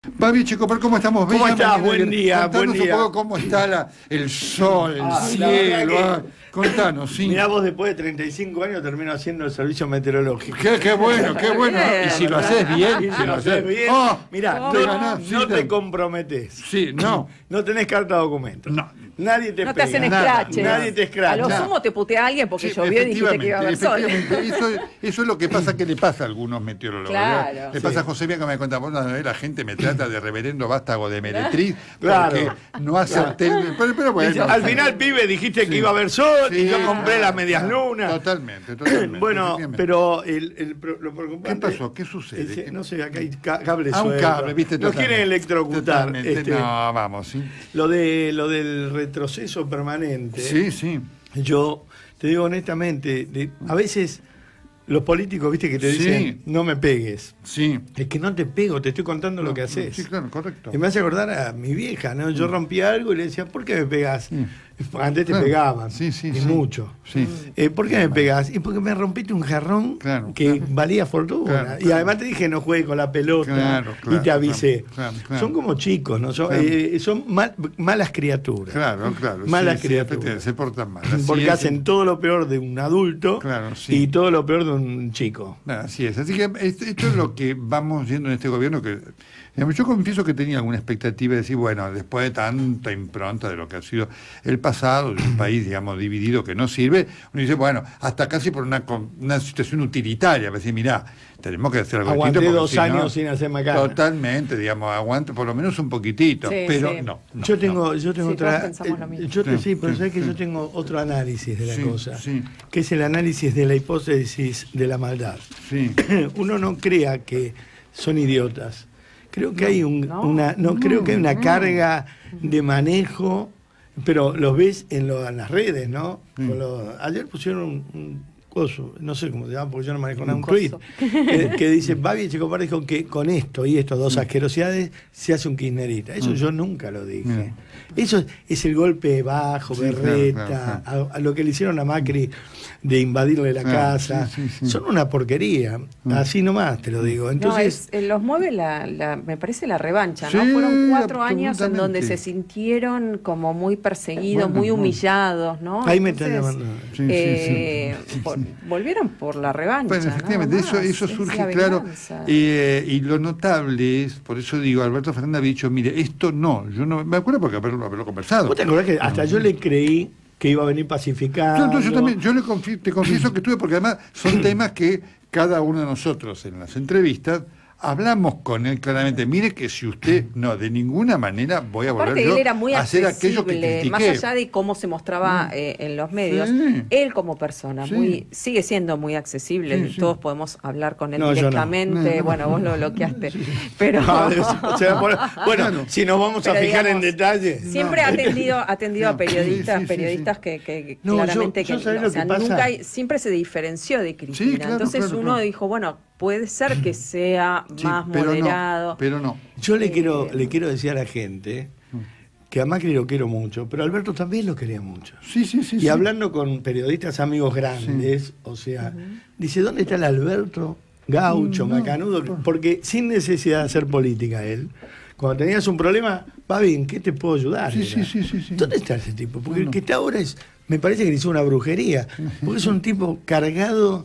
Babi Checopar, ¿cómo estamos? ¿Cómo estás? Buen día, Contanos buen día. un poco cómo está el sol, el cielo. Contanos, sí. Mirá, vos después de 35 años termino haciendo el servicio meteorológico. Qué bueno, qué bueno. Y si lo haces bien, Y si lo haces bien, mirá, no te comprometés. Sí, no. No tenés carta de documento. No. Nadie te No pega. te hacen escraches. Nadie te escracha. A lo sumo te putea alguien porque Sí, llovió y dijiste que iba a haber sol. Eso es lo que pasa, que le pasa a algunos meteorólogos. Claro. Le pasa a José Mía, que me cuenta, bueno, la gente me trata de reverendo vástago de meretriz, Claro. porque no acerté. Pero bueno. Al final, pibe, dijiste que iba a haber sol Sí, y yo compré las medias lunas. Totalmente. Bueno, efectivamente. pero lo preocupante... ¿Qué pasó? ¿Qué sucede? No sé, acá hay cables Un sueltos. cable, ¿viste? Nos Totalmente. quieren electrocutar. Totalmente. No, vamos, sí. Lo del retroceso permanente. Sí. Yo te digo honestamente, a veces los políticos, viste, que te dicen, no me pegues. Sí. Es que no te pego, te estoy contando lo que haces. Sí, claro, correcto. Y me hace acordar a mi vieja, ¿no? Yo rompía algo y le decía, ¿por qué me pegas? Antes te pegaban. Sí, y mucho. Sí. ¿Por qué me pegas? Y porque me rompiste un jarrón que valía fortuna. Claro, y además te dije, no juegues con la pelota. Y te avisé. Claro. Son como chicos, ¿no? Son, son malas criaturas. Claro. Malas criaturas. Se portan mal. Porque hacen todo lo peor de un adulto y todo lo peor de un chico. Así es. Así que esto es lo que vamos viendo en este gobierno, que digamos, yo confieso que tenía alguna expectativa de decir, bueno, después de tanta impronta de lo que ha sido el pasado, de un país, digamos, dividido que no sirve, uno dice, bueno, hasta casi por una situación utilitaria, decir, mirá, tenemos que hacer algo Aguanté distinto. 2 años sin hacerme cara. Totalmente, digamos, aguante por lo menos un poquitito, pero no. Yo tengo otra... pero sabés que yo sí. tengo otro análisis de la cosa, sí. que es el análisis de la hipótesis de la maldad. Sí. Uno no crea que son idiotas. Creo que hay creo que hay una carga de manejo, pero los ves en las redes, ¿no? Ayer pusieron un coso, no sé cómo se llama, porque yo no manejo nada, un tweet, que dice, Babi Checopar dijo que con esto y estas dos asquerosidades se hace un kirchnerista. Eso yo nunca lo dije. Eso es el golpe bajo, berreta, claro. A lo que le hicieron a Macri de invadirle la casa. Son una porquería, así nomás te lo digo. Entonces, los mueve me parece la revancha, ¿no? Fueron 4 años en donde se sintieron como muy perseguidos, muy humillados, ¿no? Ahí me están llamando. Volvieron por la revancha. Bueno, efectivamente, ¿no? eso surge claro. Y lo notable es, por eso digo, Alberto Fernández había dicho, mire, esto no, yo no me acuerdo porque haberlo conversado. ¿Vos te acordás que hasta yo le creí que iba a venir pacificado? Entonces yo también, te confieso que estuve, porque además son temas que cada uno de nosotros en las entrevistas hablamos con él claramente. Mire que si usted, de ninguna manera voy a volver yo él era muy a hacer aquello que critiqué. Más allá de cómo se mostraba en los medios, él como persona sigue siendo muy accesible. Todos podemos hablar con él directamente. Bueno, vos lo bloqueaste. Pero bueno, si nos vamos a fijar en detalle. Siempre ha atendido a periodistas que claramente nunca siempre se diferenció de Cristina. Entonces uno dijo, bueno, puede ser que sea más moderado. Pero no. Yo le quiero decir a la gente que a Macri lo quiero mucho, pero a Alberto también lo quería mucho. Y hablando con periodistas amigos grandes, o sea, dice, ¿dónde está el Alberto gaucho, macanudo? Porque sin necesidad de hacer política él, cuando tenías un problema, Babi, ¿en qué te puedo ayudar? ¿Dónde está ese tipo? Porque el que está ahora me parece que le hizo una brujería, porque es un tipo cargado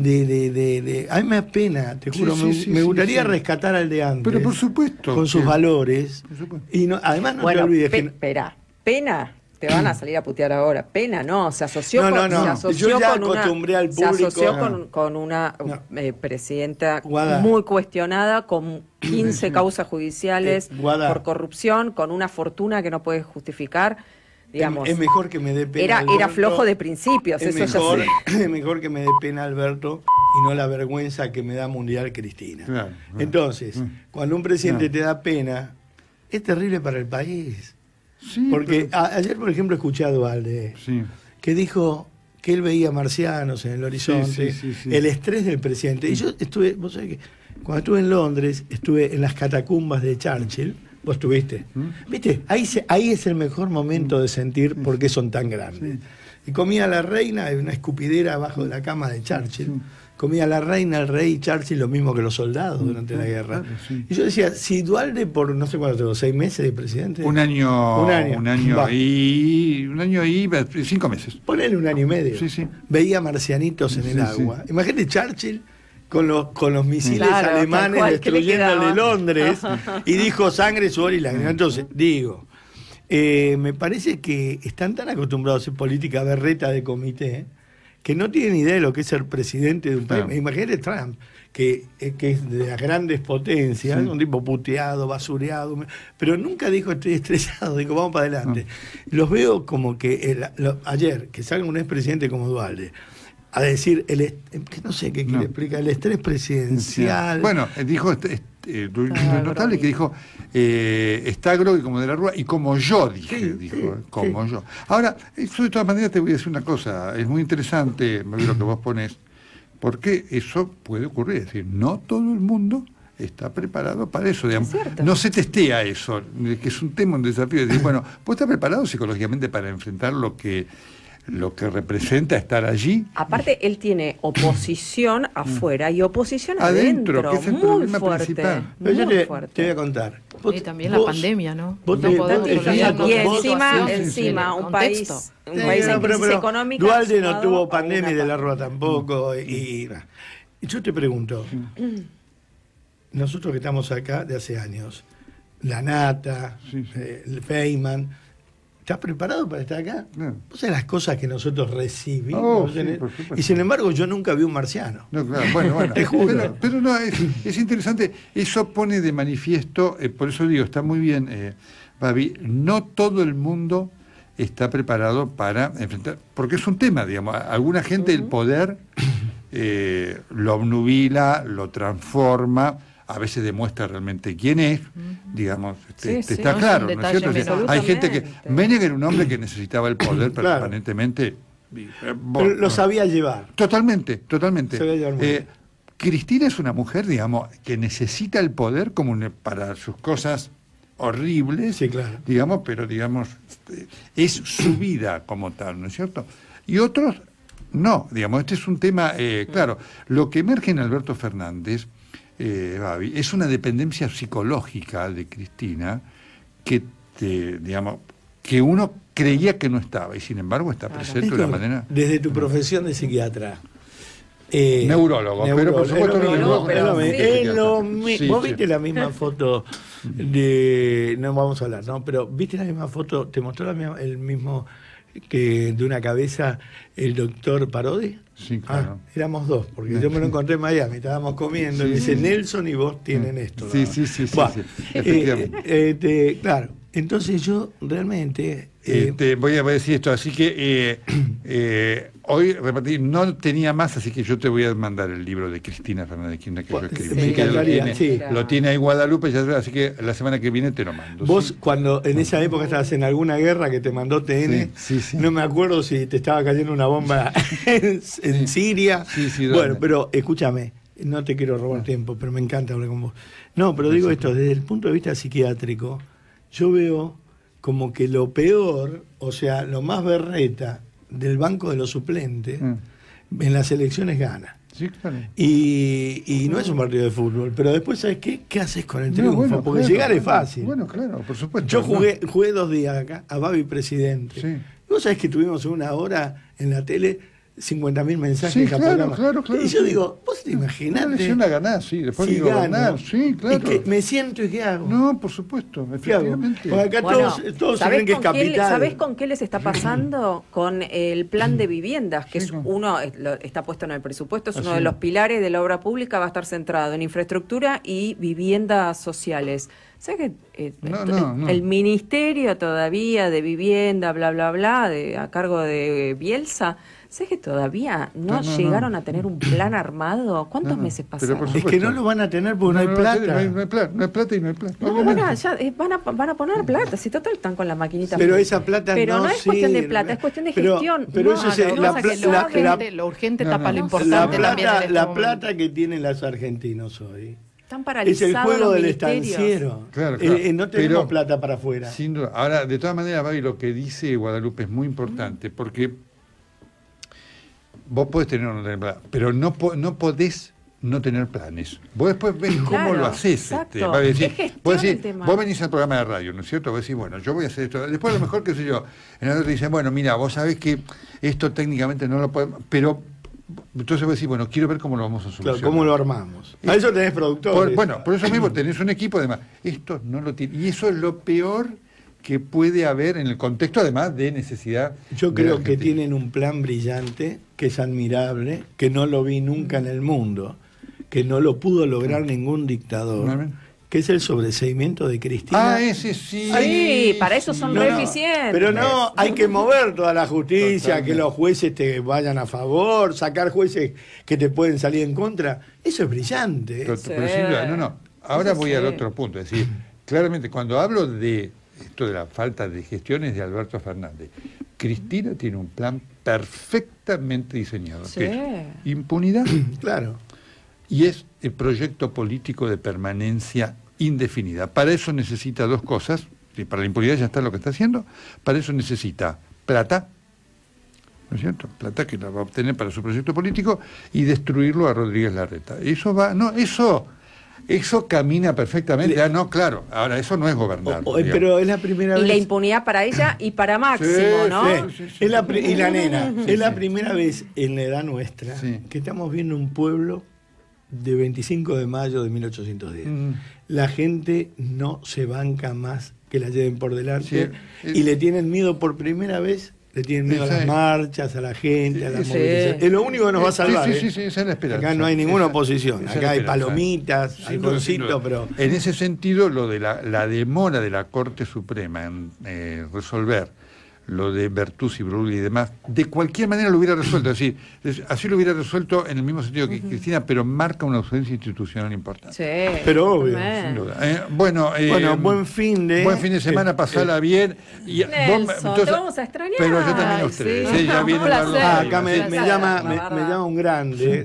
a mí me da pena, te juro, me gustaría rescatar al de antes. Pero por supuesto. Con sus valores. Y además no te olvides que... Espera, pena, te van a salir a putear ahora. Pena, no, se asoció yo ya acostumbré al público. Se asoció con una presidenta muy cuestionada, con 15 causas judiciales por corrupción, con una fortuna que no puede justificar. Digamos, es mejor que me dé pena era flojo de principios, eso mejor, ya sé. Es mejor que me dé pena Alberto y no la vergüenza que me da Mundial Cristina. Claro. Entonces, cuando un presidente te da pena, es terrible para el país. Porque ayer, por ejemplo, escuché a Dualde, que dijo que él veía marcianos en el horizonte, el estrés del presidente. Y yo estuve, vos sabés que cuando estuve en Londres, estuve en las catacumbas de Churchill. Vos estuviste. ¿Viste? Ahí es el mejor momento de sentir por qué son tan grandes. Y comía la reina en una escupidera abajo de la cama de Churchill. comía la reina, el rey, Churchill, lo mismo que los soldados durante la guerra. Claro, sí. Y yo decía, si Duhalde por, no sé cuánto tengo, 6 meses de presidente. Un año y 5 meses. Ponele 1 año y medio. Sí, sí. Veía marcianitos en el agua. Imagínate Churchill con los misiles alemanes destruyéndole Londres y dijo sangre, sudor y lágrimas. Entonces, digo, me parece que están tan acostumbrados a hacer política berreta de comité que no tienen idea de lo que es ser presidente de un país. Imagínate Trump, que es de las grandes potencias, un tipo puteado, basureado, pero nunca dijo estoy estresado, dijo vamos para adelante. Los veo como que ayer, que salga un expresidente como Duhalde, a decir, no sé qué quiere explicar, el estrés presidencial. Bueno, dijo, notable que dijo, está Grogui como de la Rúa y como yo dije, como yo. Ahora, eso de todas maneras te voy a decir una cosa, es muy interesante lo que vos ponés, porque eso puede ocurrir, es decir, no todo el mundo está preparado para eso, digamos. No se testea eso, que es un tema, un desafío, es decir, bueno, ¿vos estás preparado psicológicamente para enfrentar lo que representa estar allí? Aparte, él tiene oposición afuera y oposición adentro, que es el muy fuerte. Pero yo te voy a contar. Y también la pandemia, ¿no? Y encima un país en crisis económica. Duhalde no tuvo pandemia y de la Rúa tampoco. Y yo te pregunto, nosotros que estamos acá de hace años, La Nata, el Feynman, ¿estás preparado para estar acá? No. ¿Vos sabés las cosas que nosotros recibimos? Y sin embargo, yo nunca vi un marciano. No, claro, bueno. Te juro. Pero no, es interesante. Eso pone de manifiesto, por eso digo, está muy bien, Babi, no todo el mundo está preparado para enfrentar, porque es un tema, digamos, alguna gente el poder lo obnubila, lo transforma, a veces demuestra realmente quién es, digamos, está claro, ¿no es cierto? Hay gente que... Menem era un hombre que necesitaba el poder permanentemente. Pero lo sabía llevar. Totalmente. Sabía llevar Cristina es una mujer, digamos, que necesita el poder como para sus cosas horribles, digamos, pero digamos, es su vida como tal, ¿no es cierto? Y otros, no, digamos, este es un tema, claro, lo que emerge en Alberto Fernández, Babi, es una dependencia psicológica de Cristina que, digamos, que uno creía que no estaba y sin embargo está presente de una manera... Desde tu profesión de psiquiatra. Neurólogo, pero por supuesto vos viste la misma foto de... No vamos a hablar, ¿no? Pero viste la misma foto, te mostró el mismo que de una cabeza el doctor Parodi. Sí, claro. Éramos dos, porque yo me lo encontré en Miami, estábamos comiendo, y dice, Nelson y vos tienen esto. Sí. Claro, entonces yo realmente... te voy a decir esto, así que hoy repetí, no tenía más, así que yo te voy a mandar el libro de Cristina Fernández de Kirchner que yo escribí. Lo tiene ahí Guadalupe, así que la semana que viene te lo mando. Vos cuando en esa época estabas en alguna guerra que te mandó TN, no me acuerdo si te estaba cayendo una bomba en Siria. Bueno, pero escúchame, no te quiero robar tiempo, pero me encanta hablar con vos. No, pero digo esto, desde el punto de vista psiquiátrico, yo veo como que lo peor, o sea, lo más berreta del banco de los suplentes, en las elecciones gana. Sí, claro. Y no es un partido de fútbol, pero después, ¿sabes qué? ¿Qué haces con el triunfo? Porque llegar es fácil. Bueno, claro, por supuesto. Yo jugué 2 días acá, a Babi presidente. Sí. ¿Vos sabés que tuvimos 1 hora en la tele 50.000 mensajes? Sí, claro. Y yo digo, vos te imaginás. Una ganada, sí. Después si ganar, sí, claro. Es que me siento y ¿qué hago? No, por supuesto, efectivamente. Porque acá todos saben que es capital. ¿Sabés con qué les está pasando? Con el plan de viviendas, que es está puesto en el presupuesto, es uno de los pilares de la obra pública, va a estar centrado en infraestructura y viviendas sociales. ¿Sabes que el Ministerio todavía de Vivienda, bla, bla, bla, a cargo de Bielsa, ¿sabes que todavía no llegaron a tener un plan armado? ¿Cuántos meses pasaron? Es que no lo van a tener porque no hay plata. No hay plata y no hay plata. Van a poner plata, si total están con la maquinita. Pero esa plata pero no es cuestión de plata, es cuestión de gestión. Pero eso es lo urgente tapa lo importante. La plata que tienen los argentinos hoy. Están paralizados. Es el juego del estanciero. Claro. No tenemos plata para afuera. Sin duda. Ahora, de todas maneras, Babi, lo que dice Guadalupe es muy importante, porque vos podés tener o no tener plan, pero no podés no tener planes. Vos después ves cómo lo haces. Vos venís al programa de radio, ¿no es cierto? Vos decís, bueno, yo voy a hacer esto. Después a lo mejor, qué sé yo, en el otro te dicen, bueno, mira, vos sabés que esto técnicamente no lo podemos, pero entonces vos decís, bueno, quiero ver cómo lo vamos a solucionar. Claro, ¿cómo lo armamos? A eso tenés productores. Por eso mismo tenés un equipo, además. Esto no lo tiene. Y eso es lo peor que puede haber en el contexto, además, de necesidad. Yo creo que tienen un plan brillante, que es admirable, que no lo vi nunca en el mundo, que no lo pudo lograr ningún dictador, que es el sobreseimiento de Cristina. Ese sí. Sí, para eso son re eficientes. Pero no, hay que mover toda la justicia, totalmente. Que los jueces te vayan a favor, sacar jueces que te pueden salir en contra. Eso es brillante. Pero Silvia, ahora voy al otro punto. Es decir, claramente, cuando hablo de esto de la falta de gestiones de Alberto Fernández, Cristina tiene un plan perfectamente diseñado. Sí. Que es impunidad. Claro. Y es el proyecto político de permanencia indefinida. Para eso necesita dos cosas, y para la impunidad ya está lo que está haciendo, para eso necesita plata, ¿no es cierto? Plata que la va a obtener para su proyecto político y destruirlo a Rodríguez Larreta. Eso camina perfectamente. Claro, ahora eso no es gobernar. Pero es la primera vez. Y la impunidad para ella y para Máximo, ¿no? Sí. Y la nena. Es la primera vez en la edad nuestra que estamos viendo un pueblo de 25 de mayo de 1810. La gente no se banca más que la lleven por delante y le tienen miedo por primera vez. Le tienen miedo a las marchas, a la gente, a la movilización. Es lo único que nos va a salvar. Sí, esa es la esperanza. Acá no hay ninguna oposición. Acá hay palomitas, halconcitos, pero... En ese sentido, lo de la demora de la Corte Suprema en resolver lo de Bertuzzi, Brugli y demás, de cualquier manera lo hubiera resuelto. Es decir, así lo hubiera resuelto en el mismo sentido que Cristina, pero marca una ausencia institucional importante. Sí, pero obvio. Sin duda. Bueno, buen fin de semana, pasala bien. Y Nelson, te vamos a extrañar. Pero yo también a ustedes. Sí. Ya viene acá me llama un grande,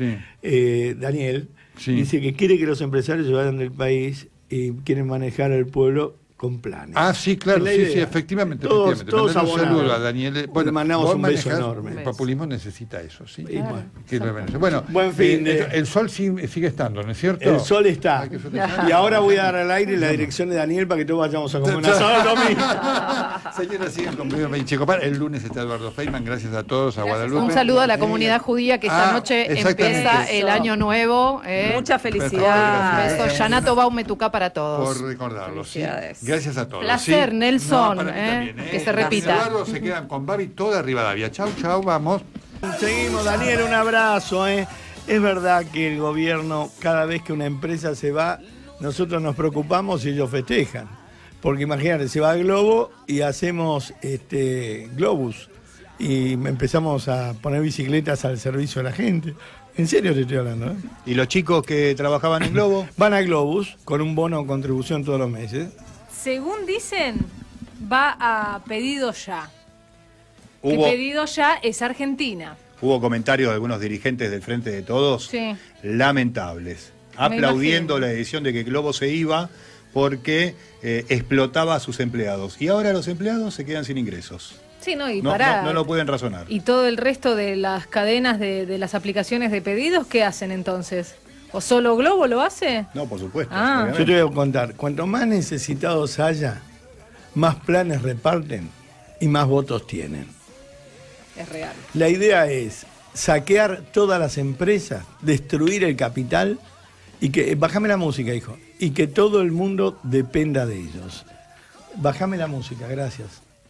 Daniel, dice que quiere que los empresarios se vayan del país y quieren manejar al pueblo con planes. Sí, claro, sí, efectivamente. Todos un saludo a Daniel. Le mandamos un beso enorme. El populismo necesita eso, sí. Claro. Bueno, buen fin. El sol sigue estando, ¿no es cierto? El sol está. Y ahora voy a dar al aire la dirección de Daniel para que todos vayamos a comer un asado domingo. Señoras, siguen con Pedro Checopar. El lunes está Eduardo Feynman. Gracias a todos, a Guadalupe. Un saludo a la comunidad judía que esta noche empieza el año nuevo. Mucha felicidad. Beso. Shana Tova Umetuká para todos. Por recordarlo. Gracias a todos. Placer, Nelson. Que se repita. Eduardo, se quedan con Babi toda Rivadavia. Chau, vamos. Seguimos, Daniel, un abrazo. Es verdad que el gobierno, cada vez que una empresa se va, nosotros nos preocupamos y ellos festejan. Porque imagínate, se va a Globo y hacemos Globus. Y empezamos a poner bicicletas al servicio de la gente. En serio te estoy hablando, ¿eh? ¿Y los chicos que trabajaban en Globo? Van a Globus con un bono o contribución todos los meses. Según dicen, va a pedido ya. Que pedido ya es Argentina. Hubo comentarios de algunos dirigentes del Frente de Todos lamentables, aplaudiendo la decisión de que Globo se iba porque explotaba a sus empleados. Y ahora los empleados se quedan sin ingresos. Sí, no, y no lo pueden razonar. ¿Y todo el resto de las cadenas de las aplicaciones de pedidos qué hacen entonces? ¿O solo Globo lo hace? No, por supuesto. Yo te voy a contar, cuanto más necesitados haya, más planes reparten y más votos tienen. Es real. La idea es saquear todas las empresas, destruir el capital y que... Bájame la música, hijo. Y que todo el mundo dependa de ellos. Bájame la música, gracias.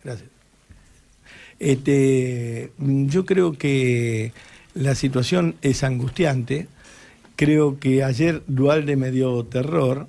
Yo creo que la situación es angustiante. Creo que ayer Duhalde me dio terror.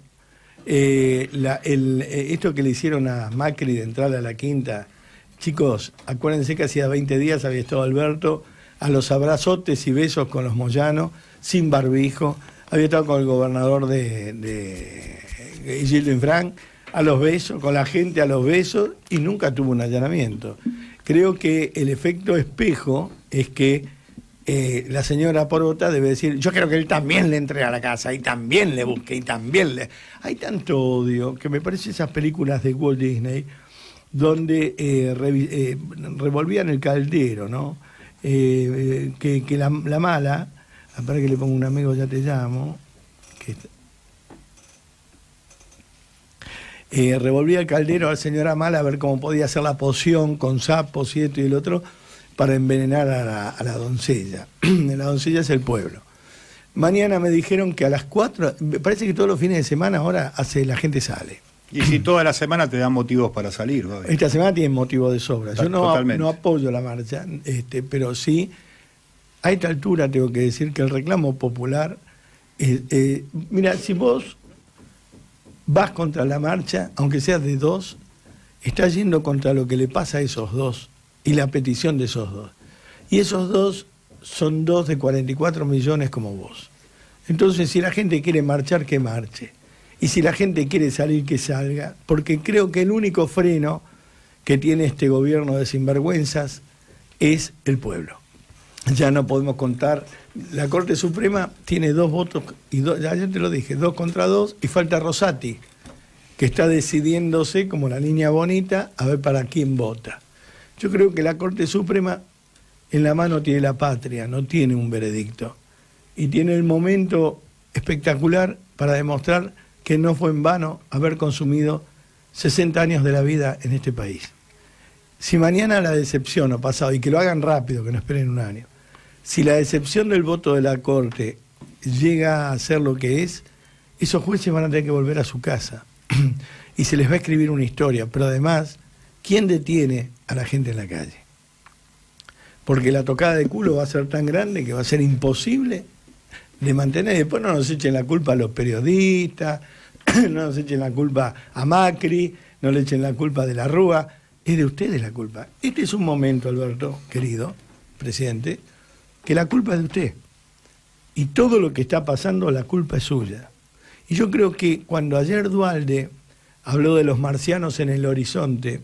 Esto que le hicieron a Macri de entrar a la quinta, chicos, acuérdense que hacía 20 días había estado Alberto a los abrazotes y besos con los Moyano, sin barbijo, había estado con el gobernador de Gildo Infran, a los besos, con la gente a los besos, y nunca tuvo un allanamiento. Creo que el efecto espejo es que la señora Porota debe decir, yo quiero que él también le entre a la casa y también le busque y también le... Hay tanto odio que me parece esas películas de Walt Disney donde revolvían el caldero, ¿no? que la mala, para que le pongo un amigo, ya te llamo, revolvía el caldero al señor Amala a ver cómo podía hacer la poción con sapos y esto y el otro para envenenar a la doncella. La doncella es el pueblo. Mañana me dijeron que a las 4, me parece que todos los fines de semana ahora la gente sale. Y si toda la semana te dan motivos para salir, ¿no? Esta semana tienen motivo de sobra. Yo no apoyo la marcha, pero sí, a esta altura tengo que decir que el reclamo popular, mira, si vos vas contra la marcha, aunque seas de 2, estás yendo contra lo que le pasa a esos 2 y la petición de esos 2. Y esos 2 son 2 de 44 millones como vos. Entonces, si la gente quiere marchar, que marche. Y si la gente quiere salir, que salga, porque creo que el único freno que tiene este gobierno de sinvergüenzas es el pueblo. Ya no podemos contar. La Corte Suprema tiene 2 votos, ya te lo dije, 2 contra 2, y falta Rosati, que está decidiéndose como la niña bonita a ver para quién vota. Yo creo que la Corte Suprema en la mano tiene la patria, no tiene un veredicto, y tiene el momento espectacular para demostrar que no fue en vano haber consumido 60 años de la vida en este país. Si mañana la decepción o pasado, y que lo hagan rápido, que no esperen un año, si la decepción del voto de la Corte llega a ser lo que es, esos jueces van a tener que volver a su casa y se les va a escribir una historia. Pero además, ¿quién detiene a la gente en la calle? Porque la tocada de culo va a ser tan grande que va a ser imposible de mantener. Y después no nos echen la culpa a los periodistas, no nos echen la culpa a Macri, no le echen la culpa de la Rúa. Es de ustedes la culpa. Este es un momento, Alberto, querido presidente, que la culpa es de usted. Y todo lo que está pasando, la culpa es suya. Y yo creo que cuando ayer Duhalde habló de los marcianos en el horizonte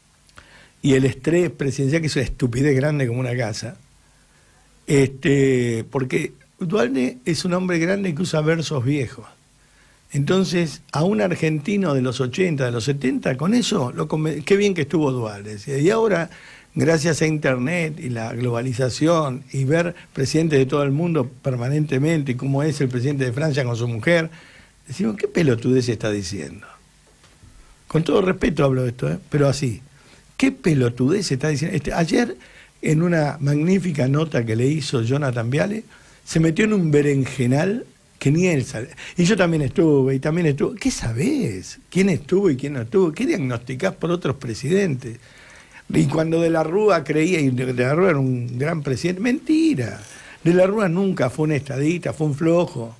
y el estrés presidencial, que es una estupidez grande como una casa, porque Duhalde es un hombre grande que usa versos viejos. Entonces, a un argentino de los 80, de los 70, con eso, qué bien que estuvo Duhalde. Y ahora, gracias a Internet y la globalización y ver presidentes de todo el mundo permanentemente, como es el presidente de Francia con su mujer, decimos, ¿qué pelotudez está diciendo? Con todo respeto hablo de esto, pero así. ¿Qué pelotudez está diciendo? Ayer, en una magnífica nota que le hizo Jonathan Viale, se metió en un berenjenal que ni él sabe. Y yo también estuve, ¿Qué sabés? ¿Quién estuvo y quién no estuvo? ¿Qué diagnosticás por otros presidentes? Y cuando De la Rúa creía, y De la Rúa era un gran presidente, mentira. De la Rúa nunca fue un estadista, fue un flojo.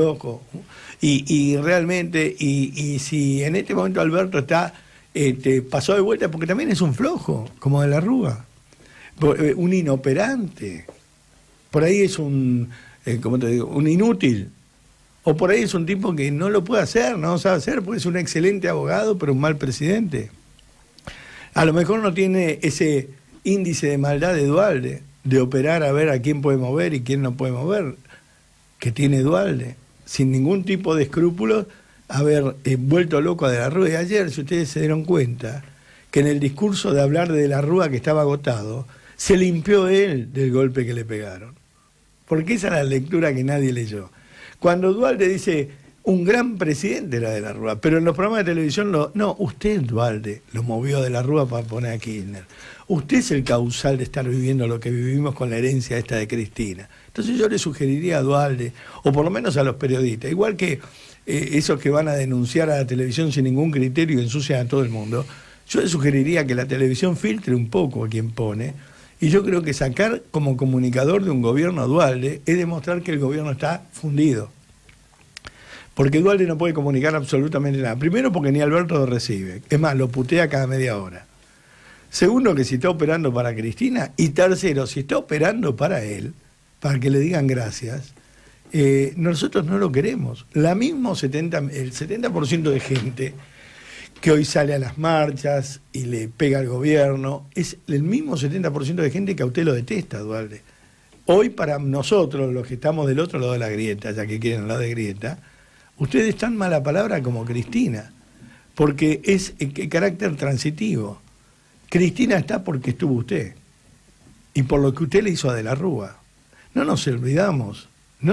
Y realmente, y si en este momento Alberto pasó de vuelta, porque también es un flojo, como De la Rúa. Un inoperante. Por ahí es un inútil. O por ahí es un tipo que no lo puede hacer, no sabe hacer, porque es un excelente abogado, pero un mal presidente. A lo mejor no tiene ese índice de maldad de Duhalde, de operar a ver a quién puede mover y quién no puede mover, que tiene Duhalde, sin ningún tipo de escrúpulos, haber vuelto loco a De la Rúa. Y ayer, si ustedes se dieron cuenta, que en el discurso de hablar de la Rúa, que estaba agotado, se limpió él del golpe que le pegaron. Porque esa es la lectura que nadie leyó. Cuando Duhalde dice, un gran presidente era De la Rúa, pero en los programas de televisión, no, usted, Duhalde, lo movió De la Rúa para poner a Kirchner. Usted es el causal de estar viviendo lo que vivimos con la herencia esta de Cristina. Entonces yo le sugeriría a Duhalde, o por lo menos a los periodistas, igual que esos que van a denunciar a la televisión sin ningún criterio y ensucian a todo el mundo, yo le sugeriría que la televisión filtre un poco a quien pone. Y yo creo que sacar como comunicador de un gobierno a Duhalde es demostrar que el gobierno está fundido. Porque Duhalde no puede comunicar absolutamente nada. Primero, porque ni Alberto lo recibe. Es más, lo putea cada media hora. Segundo, que si está operando para Cristina. Y tercero, si está operando para él, para que le digan gracias, nosotros no lo queremos. El 70% de gente que hoy sale a las marchas y le pega al gobierno, es el mismo 70% de gente que a usted lo detesta, Duhalde. Hoy para nosotros, los que estamos del otro lado de la grieta, ya que quieren hablar de grieta, ustedes están mala palabra como Cristina, porque es carácter transitivo. Cristina está porque estuvo usted. y por lo que usted le hizo a De la Rúa. No nos olvidamos,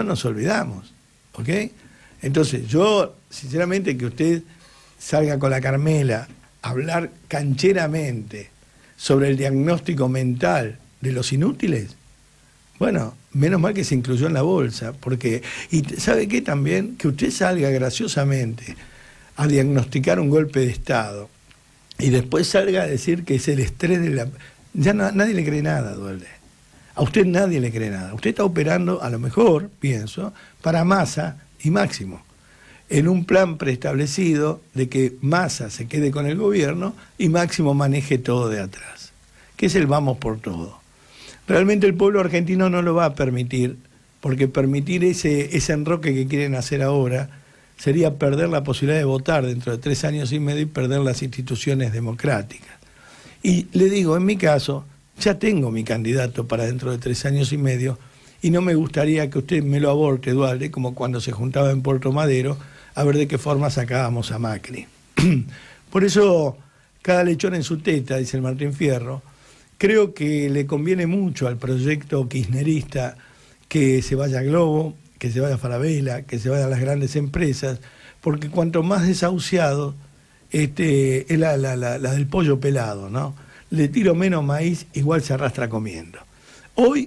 ¿ok? Entonces, yo, sinceramente, que usted salga con la Carmela a hablar cancheramente sobre el diagnóstico mental de los inútiles, bueno, menos mal que se incluyó en la bolsa, porque, y ¿sabe qué también? Que usted salga graciosamente a diagnosticar un golpe de Estado y después salga a decir que es el estrés de la... Ya nadie le cree nada, Duhalde. A usted nadie le cree nada. Usted está operando, a lo mejor, pienso, para Massa y Máximo, en un plan preestablecido de que Massa se quede con el gobierno y Máximo maneje todo de atrás, que es el vamos por todo. Realmente el pueblo argentino no lo va a permitir, porque permitir ese enroque que quieren hacer ahora sería perder la posibilidad de votar dentro de 3 años y medio y perder las instituciones democráticas. Y le digo, en mi caso, ya tengo mi candidato para dentro de 3 años y medio y no me gustaría que usted me lo aborte, Duhalde, como cuando se juntaba en Puerto Madero a ver de qué forma sacábamos a Macri. Por eso, cada lechón en su teta, dice el Martín Fierro. Creo que le conviene mucho al proyecto kirchnerista que se vaya a Globo, que se vaya a Falabella, que se vayan a las grandes empresas, porque cuanto más desahuciado, es la del pollo pelado, ¿no? Le tiro menos maíz, igual se arrastra comiendo. Hoy,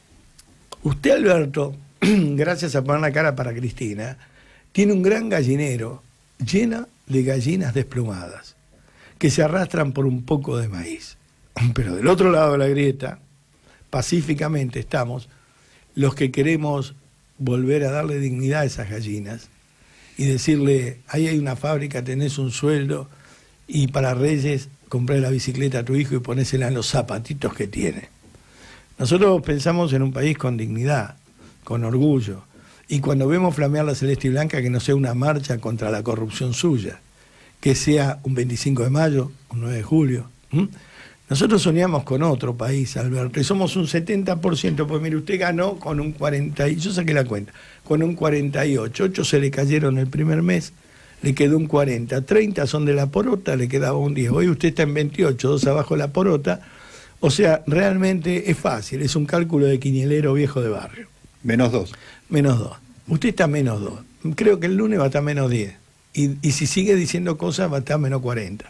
usted, Alberto, gracias a poner la cara para Cristina, tiene un gran gallinero lleno de gallinas desplumadas, que se arrastran por un poco de maíz. Pero del otro lado de la grieta, pacíficamente estamos los que queremos volver a darle dignidad a esas gallinas y decirle, ahí hay una fábrica, tenés un sueldo y para Reyes compré la bicicleta a tu hijo y ponésela en los zapatitos que tiene. Nosotros pensamos en un país con dignidad, con orgullo, y cuando vemos flamear la celeste y blanca, que no sea una marcha contra la corrupción suya, que sea un 25 de mayo, un 9 de julio. Nosotros soñamos con otro país, Alberto, y somos un 70%, pues mire, usted ganó con un 40, y yo saqué la cuenta, con un 48, 8 se le cayeron el primer mes, le quedó un 40, 30 son de la porota, le quedaba un 10, hoy usted está en 28, 2 abajo de la porota, o sea, realmente es fácil, es un cálculo de quinielero viejo de barrio. -2. -2. Usted está -2. Creo que el lunes va a estar -10. Y si sigue diciendo cosas va a estar -40.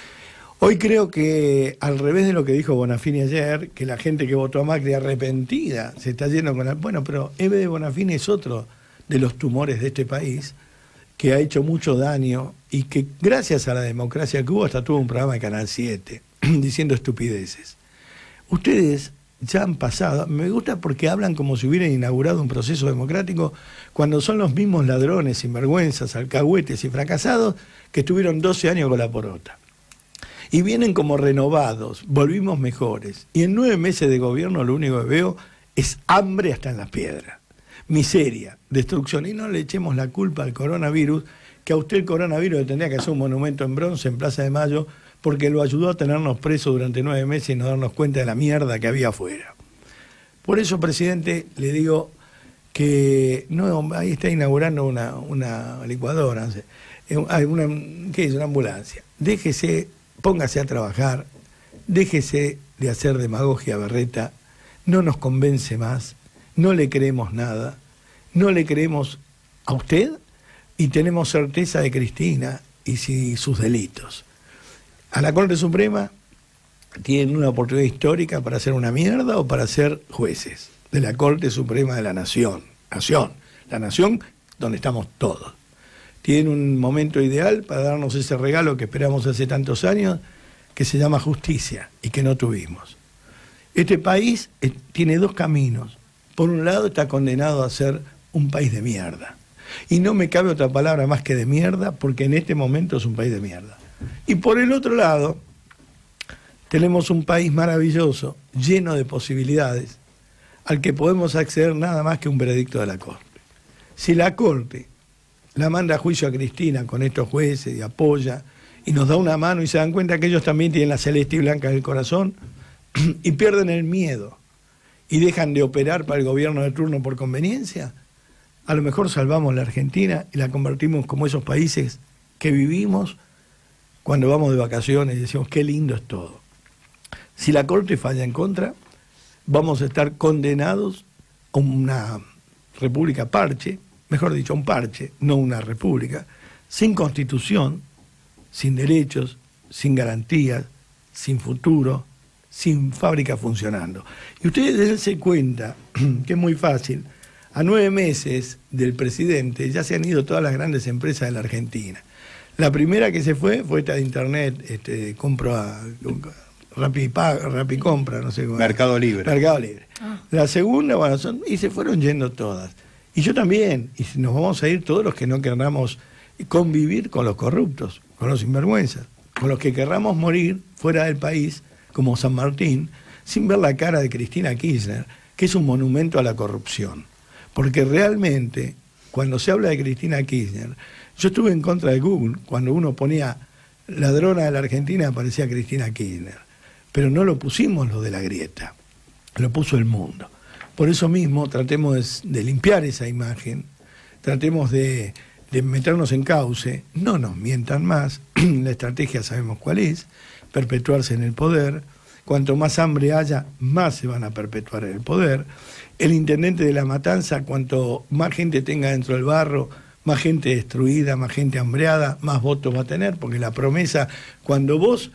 Hoy creo que, al revés de lo que dijo Bonafini ayer, que la gente que votó a Macri arrepentida se está yendo con la... Bueno, pero Eve de Bonafini es otro de los tumores de este país que ha hecho mucho daño y que gracias a la democracia que hubo hasta tuvo un programa de Canal 7 diciendo estupideces. Ustedes ya han pasado, me gusta porque hablan como si hubieran inaugurado un proceso democrático cuando son los mismos ladrones, sinvergüenzas, alcahuetes y fracasados que estuvieron 12 años con la porota. Y vienen como renovados, volvimos mejores. Y en 9 meses de gobierno lo único que veo es hambre hasta en las piedras, miseria, destrucción. Y no le echemos la culpa al coronavirus, que a usted el coronavirus le tendría que hacer un monumento en bronce en Plaza de Mayo, porque lo ayudó a tenernos presos durante 9 meses y no darnos cuenta de la mierda que había afuera. Por eso, presidente, le digo que no, ahí está inaugurando una licuadora, ¿qué es? Una ambulancia. Déjese, póngase a trabajar, déjese de hacer demagogia berreta, no nos convence más, no le creemos nada, no le creemos a usted y tenemos certeza de Cristina y sus delitos. A la Corte Suprema tienen una oportunidad histórica para hacer una mierda o para ser jueces de la Corte Suprema de la Nación. La nación donde estamos todos. Tienen un momento ideal para darnos ese regalo que esperamos hace tantos años, que se llama justicia y que no tuvimos. Este país tiene 2 caminos. Por un lado está condenado a ser un país de mierda. Y no me cabe otra palabra más que de mierda, porque en este momento es un país de mierda. Y por el otro lado, tenemos un país maravilloso, lleno de posibilidades, al que podemos acceder nada más que un veredicto de la Corte. Si la Corte la manda a juicio a Cristina con estos jueces y apoya, y nos da una mano y se dan cuenta que ellos también tienen la celeste y blanca del corazón, y pierden el miedo, y dejan de operar para el gobierno de turno por conveniencia, a lo mejor salvamos la Argentina y la convertimos como esos países que vivimos cuando vamos de vacaciones y decimos qué lindo es todo. Si la Corte falla en contra, vamos a estar condenados a una república parche, mejor dicho, a un parche, no una república, sin constitución, sin derechos, sin garantías, sin futuro, sin fábrica funcionando. Y ustedes dense cuenta que es muy fácil. A 9 meses del presidente ya se han ido todas las grandes empresas de la Argentina. La primera que se fue esta de internet, compro a Rapicompra, no sé cómo. Mercado Libre. Mercado Libre. La segunda, bueno, y se fueron yendo todas. Y yo también, y nos vamos a ir todos los que no querramos convivir con los corruptos, con los sinvergüenzas, con los que querramos morir fuera del país, como San Martín, sin ver la cara de Cristina Kirchner, que es un monumento a la corrupción. Porque realmente, cuando se habla de Cristina Kirchner, yo estuve en contra de Google, cuando uno ponía ladrona de la Argentina aparecía Cristina Kirchner, pero no lo pusimos lo de la grieta, lo puso el mundo. Por eso mismo tratemos de limpiar esa imagen, tratemos de meternos en cauce, no nos mientan más, la estrategia sabemos cuál es, perpetuarse en el poder, cuanto más hambre haya, más se van a perpetuar en el poder. El intendente de La Matanza, cuanto más gente tenga dentro del barro, más gente destruida, más gente hambreada, más votos va a tener, porque la promesa, cuando vos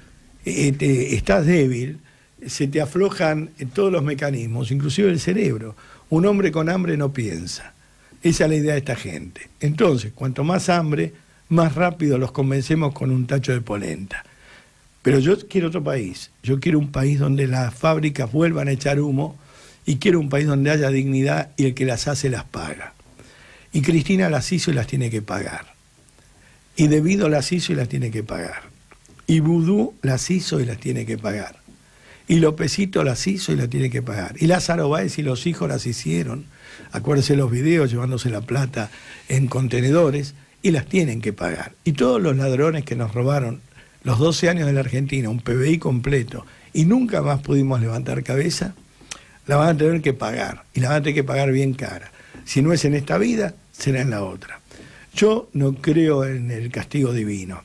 estás débil, se te aflojan todos los mecanismos, inclusive el cerebro. Un hombre con hambre no piensa. Esa es la idea de esta gente. Entonces, cuanto más hambre, más rápido los convencemos con un tacho de polenta. Pero yo quiero otro país. Yo quiero un país donde las fábricas vuelvan a echar humo y quiero un país donde haya dignidad y el que las hace las paga. Y Cristina las hizo y las tiene que pagar. Y Debido las hizo y las tiene que pagar. Y Vudú las hizo y las tiene que pagar. Y Lópezito las hizo y las tiene que pagar. Y Lázaro Báez y los hijos las hicieron. Acuérdense los videos llevándose la plata en contenedores y las tienen que pagar. Y todos los ladrones que nos robaron los 12 años de la Argentina, un PBI completo, y nunca más pudimos levantar cabeza, la van a tener que pagar. Y la van a tener que pagar bien cara. Si no es en esta vida, será en la otra. Yo no creo en el castigo divino.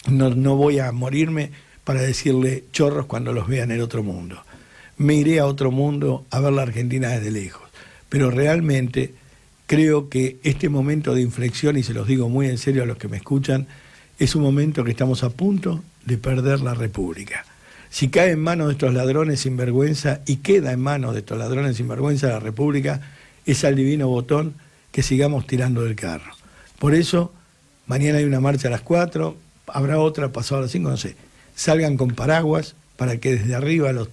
No voy a morirme para decirle chorros cuando los vea en el otro mundo. Me iré a otro mundo a ver la Argentina desde lejos. Pero realmente creo que este momento de inflexión, y se los digo muy en serio a los que me escuchan, es un momento que estamos a punto de perder la República. Si cae en manos de estos ladrones sinvergüenza y queda en manos de estos ladrones sinvergüenza la República, es al divino botón que sigamos tirando del carro. Por eso, mañana hay una marcha a las 4, habrá otra pasado a las 5, no sé. Salgan con paraguas para que desde arriba los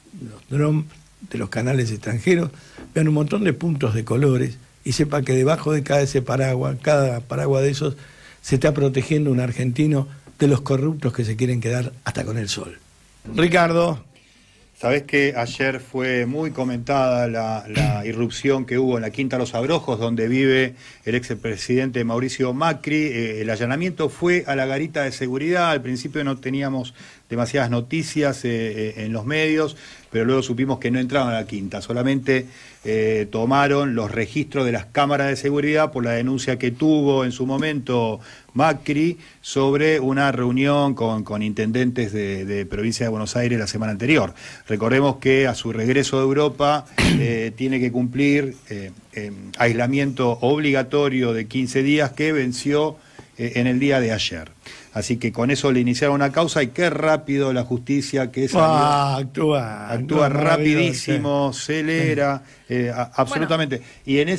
drones de los canales extranjeros vean un montón de puntos de colores y sepa que debajo de cada paraguas de esos, se está protegiendo un argentino de los corruptos que se quieren quedar hasta con el sol. Ricardo. Sabés que ayer fue muy comentada la irrupción que hubo en la Quinta Los Abrojos, donde vive el expresidente Mauricio Macri. El allanamiento fue a la garita de seguridad. Al principio no teníamos demasiadas noticias en los medios, pero luego supimos que no entraban a la Quinta. Solamente tomaron los registros de las cámaras de seguridad por la denuncia que tuvo en su momento Macri sobre una reunión con intendentes de provincia de Buenos Aires la semana anterior. Recordemos que a su regreso de Europa tiene que cumplir aislamiento obligatorio de 15 días que venció en el día de ayer. Así que con eso le iniciaron una causa y qué rápido la justicia que actúa rapidísimo, acelera, absolutamente. Bueno.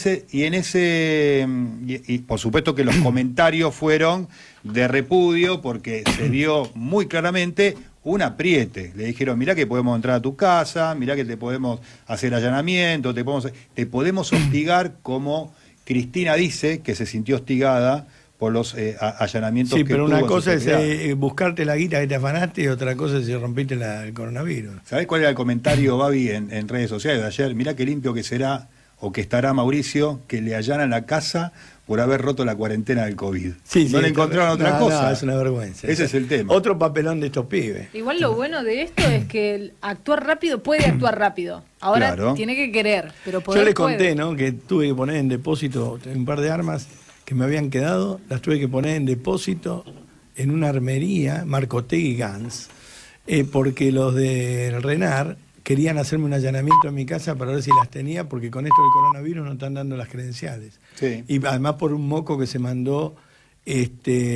Y por supuesto que los comentarios fueron de repudio porque se vio muy claramente un apriete. Le dijeron, mirá que podemos entrar a tu casa, mirá que te podemos hacer allanamiento, te podemos hostigar, como Cristina dice que se sintió hostigada por los allanamientos que tuvo. Sí, pero una cosa es buscarte la guita que te afanaste y otra cosa es si rompiste el coronavirus. ¿Sabés cuál era el comentario, Babi, en redes sociales de ayer? Mirá qué limpio que será o que estará Mauricio, que le allanan la casa por haber roto la cuarentena del COVID. Sí, no le encontraron otra cosa. No, es una vergüenza. Ese es el tema. Otro papelón de estos pibes. Igual lo bueno de esto es que actuar rápido puede actuar rápido. Ahora tiene que querer, pero poder Yo les conté, ¿no?, que tuve que poner en depósito un par de armas que me habían quedado, las tuve que poner en depósito en una armería, Marcotegui Gans, porque los del Renar querían hacerme un allanamiento en mi casa para ver si las tenía, porque con esto del coronavirus no están dando las credenciales. Sí. Y además por un moco que se mandó, ya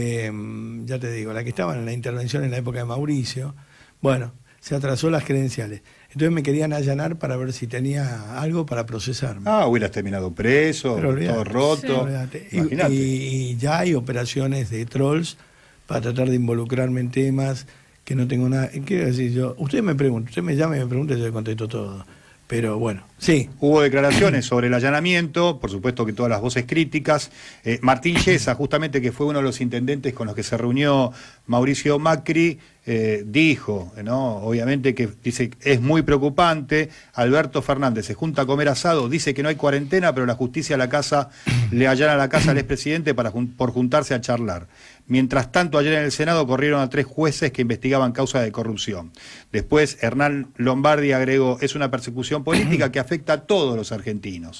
te digo, la que estaba en la intervención en la época de Mauricio, bueno, se atrasó las credenciales. Entonces me querían allanar para ver si tenía algo para procesarme. Hubieras terminado preso, todo roto. Sí. Y ya hay operaciones de trolls para tratar de involucrarme en temas que no tengo nada. Quiero decir yo, usted me pregunta, usted me llama y me pregunta y yo le contesto todo. Pero bueno, sí. Hubo declaraciones sobre el allanamiento, por supuesto que todas las voces críticas. Martín Yesa, justamente, que fue uno de los intendentes con los que se reunió Mauricio Macri, dijo, ¿no? Obviamente que dice es muy preocupante. Alberto Fernández se junta a comer asado, dice que no hay cuarentena, pero la justicia a la casa le allana la casa al expresidente por juntarse a charlar. Mientras tanto, ayer en el Senado corrieron a 3 jueces que investigaban causas de corrupción. Después, Hernán Lombardi agregó, es una persecución política que afecta a todos los argentinos.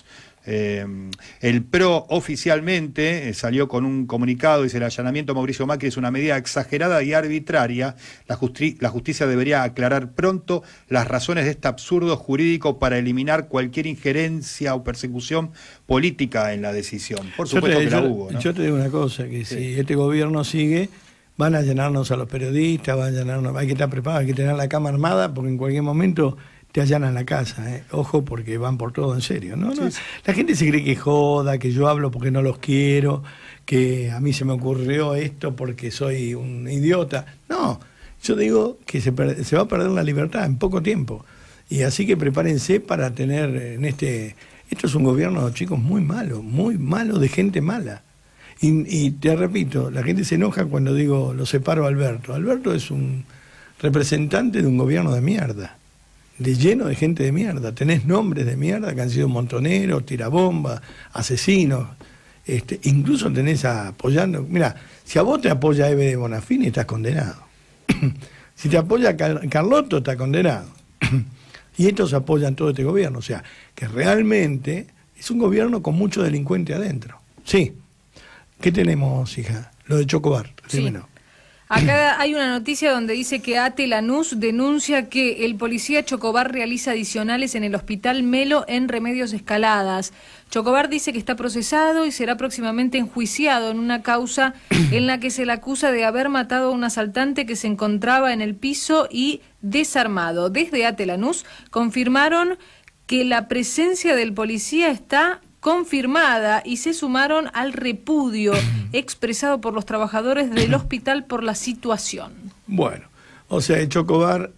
El PRO oficialmente salió con un comunicado, dice: el allanamiento a Mauricio Macri es una medida exagerada y arbitraria. La justicia debería aclarar pronto las razones de este absurdo jurídico para eliminar cualquier injerencia o persecución política en la decisión. Por supuesto que la hubo, ¿no? Yo te digo una cosa, que si este gobierno sigue, van a allanarnos a los periodistas, van a allanarnos, hay que estar preparados, hay que tener la cama armada, porque en cualquier momento te allanan la casa, ojo, porque van por todo en serio, ¿no? Sí. La gente se cree que joda, que yo hablo porque no los quiero, que a mí se me ocurrió esto porque soy un idiota. No, yo digo que se va a perder la libertad en poco tiempo. Y así que prepárense para tener esto es un gobierno, chicos, muy malo, de gente mala. Y te repito, la gente se enoja cuando digo lo separo a Alberto. Alberto es un representante de un gobierno de mierda, lleno de gente de mierda. Tenés nombres de mierda que han sido montoneros, tirabombas, asesinos. Incluso tenés apoyando. Mira, si a vos te apoya Eve de Bonafini, estás condenado. Si te apoya Carlotto, está condenado. Y estos apoyan todo este gobierno. O sea, que realmente es un gobierno con mucho delincuente adentro. Sí. ¿Qué tenemos, hija? Lo de Chocobar. Sí. Acá hay una noticia donde dice que ATE Lanús denuncia que el policía Chocobar realiza adicionales en el Hospital Melo en Remedios Escaladas. Chocobar dice que está procesado y será próximamente enjuiciado en una causa en la que se le acusa de haber matado a un asaltante que se encontraba en el piso y desarmado. Desde ATE Lanús confirmaron que la presencia del policía está confirmada y se sumaron al repudio expresado por los trabajadores del hospital por la situación. Bueno, o sea, el Chocobar,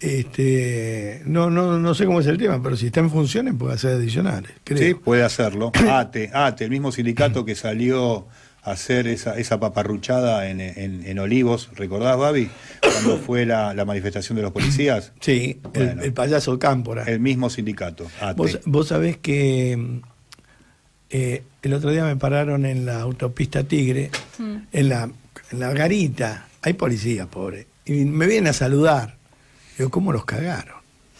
no sé cómo es el tema, pero si está en funciones puede hacer adicionales, creo. Sí, puede hacerlo. ATE, el mismo sindicato que salió a hacer esa paparruchada en Olivos, ¿recordás, Babi? Cuando fue la manifestación de los policías. Sí, bueno, el payaso Cámpora. El mismo sindicato, ATE. Vos sabés que el otro día me pararon en la autopista Tigre, en la garita, hay policías, pobre, y me vienen a saludar. Digo, ¿cómo los cagaron?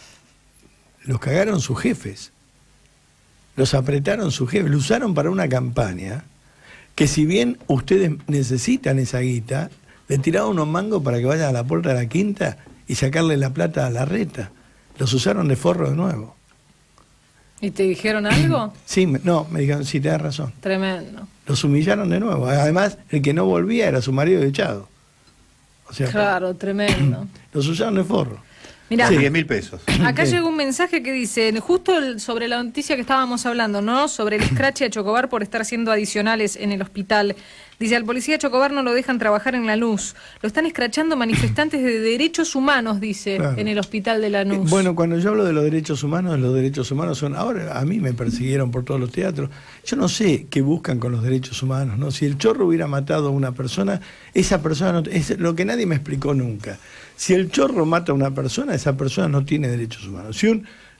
Los cagaron sus jefes, los apretaron sus jefes, lo usaron para una campaña que, si bien ustedes necesitan esa guita, le tiraron unos mangos para que vayan a la puerta de la quinta y sacarle la plata a la reta. Los usaron de forro de nuevo. ¿Y te dijeron algo? Sí, me dijeron, sí, tenés razón. Tremendo. Los humillaron de nuevo. Además, el que no volvía era su marido echado. O sea, claro, tremendo. Los usaron de forro. Mirá, sí, 10.000 pesos. Acá llegó un mensaje que dice, justo sobre la noticia que estábamos hablando, ¿no? Sobre el escrache a Chocobar por estar haciendo adicionales en el hospital. Dice, al policía Chocobar no lo dejan trabajar en Lanús. Lo están escrachando manifestantes de derechos humanos, dice, claro, en el hospital de Lanús. Bueno, cuando yo hablo de los derechos humanos son... Ahora a mí me persiguieron por todos los teatros. Yo no sé qué buscan con los derechos humanos, ¿no? Si el Chorro hubiera matado a una persona, esa persona no... Es lo que nadie me explicó nunca. Si el Chorro mata a una persona, esa persona no tiene derechos humanos. Si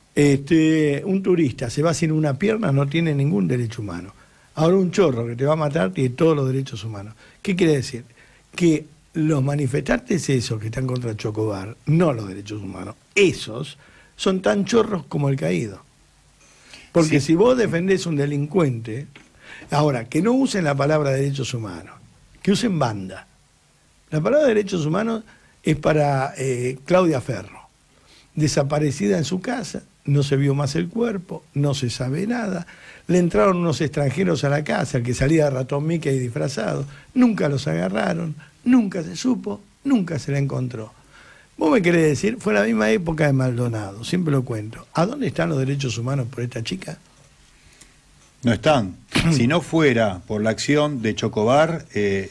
un turista se va sin una pierna, no tiene ningún derecho humano. Ahora un Chorro que te va a matar tiene todos los derechos humanos. ¿Qué quiere decir? Que los manifestantes esos que están contra Chocobar, no los derechos humanos, esos son tan chorros como el caído. Porque si vos defendés un delincuente, ahora, que no usen la palabra derechos humanos, que usen banda. La palabra derechos humanos es para Claudia Ferro. desaparecida en su casa, no se vio más el cuerpo, no se sabe nada. Le entraron unos extranjeros a la casa, el que salía de ratón Mickey disfrazado, nunca los agarraron, nunca se supo, nunca se la encontró. Vos me querés decir, fue la misma época de Maldonado, siempre lo cuento. ¿A dónde están los derechos humanos por esta chica? No están. Si no fuera por la acción de Chocobar,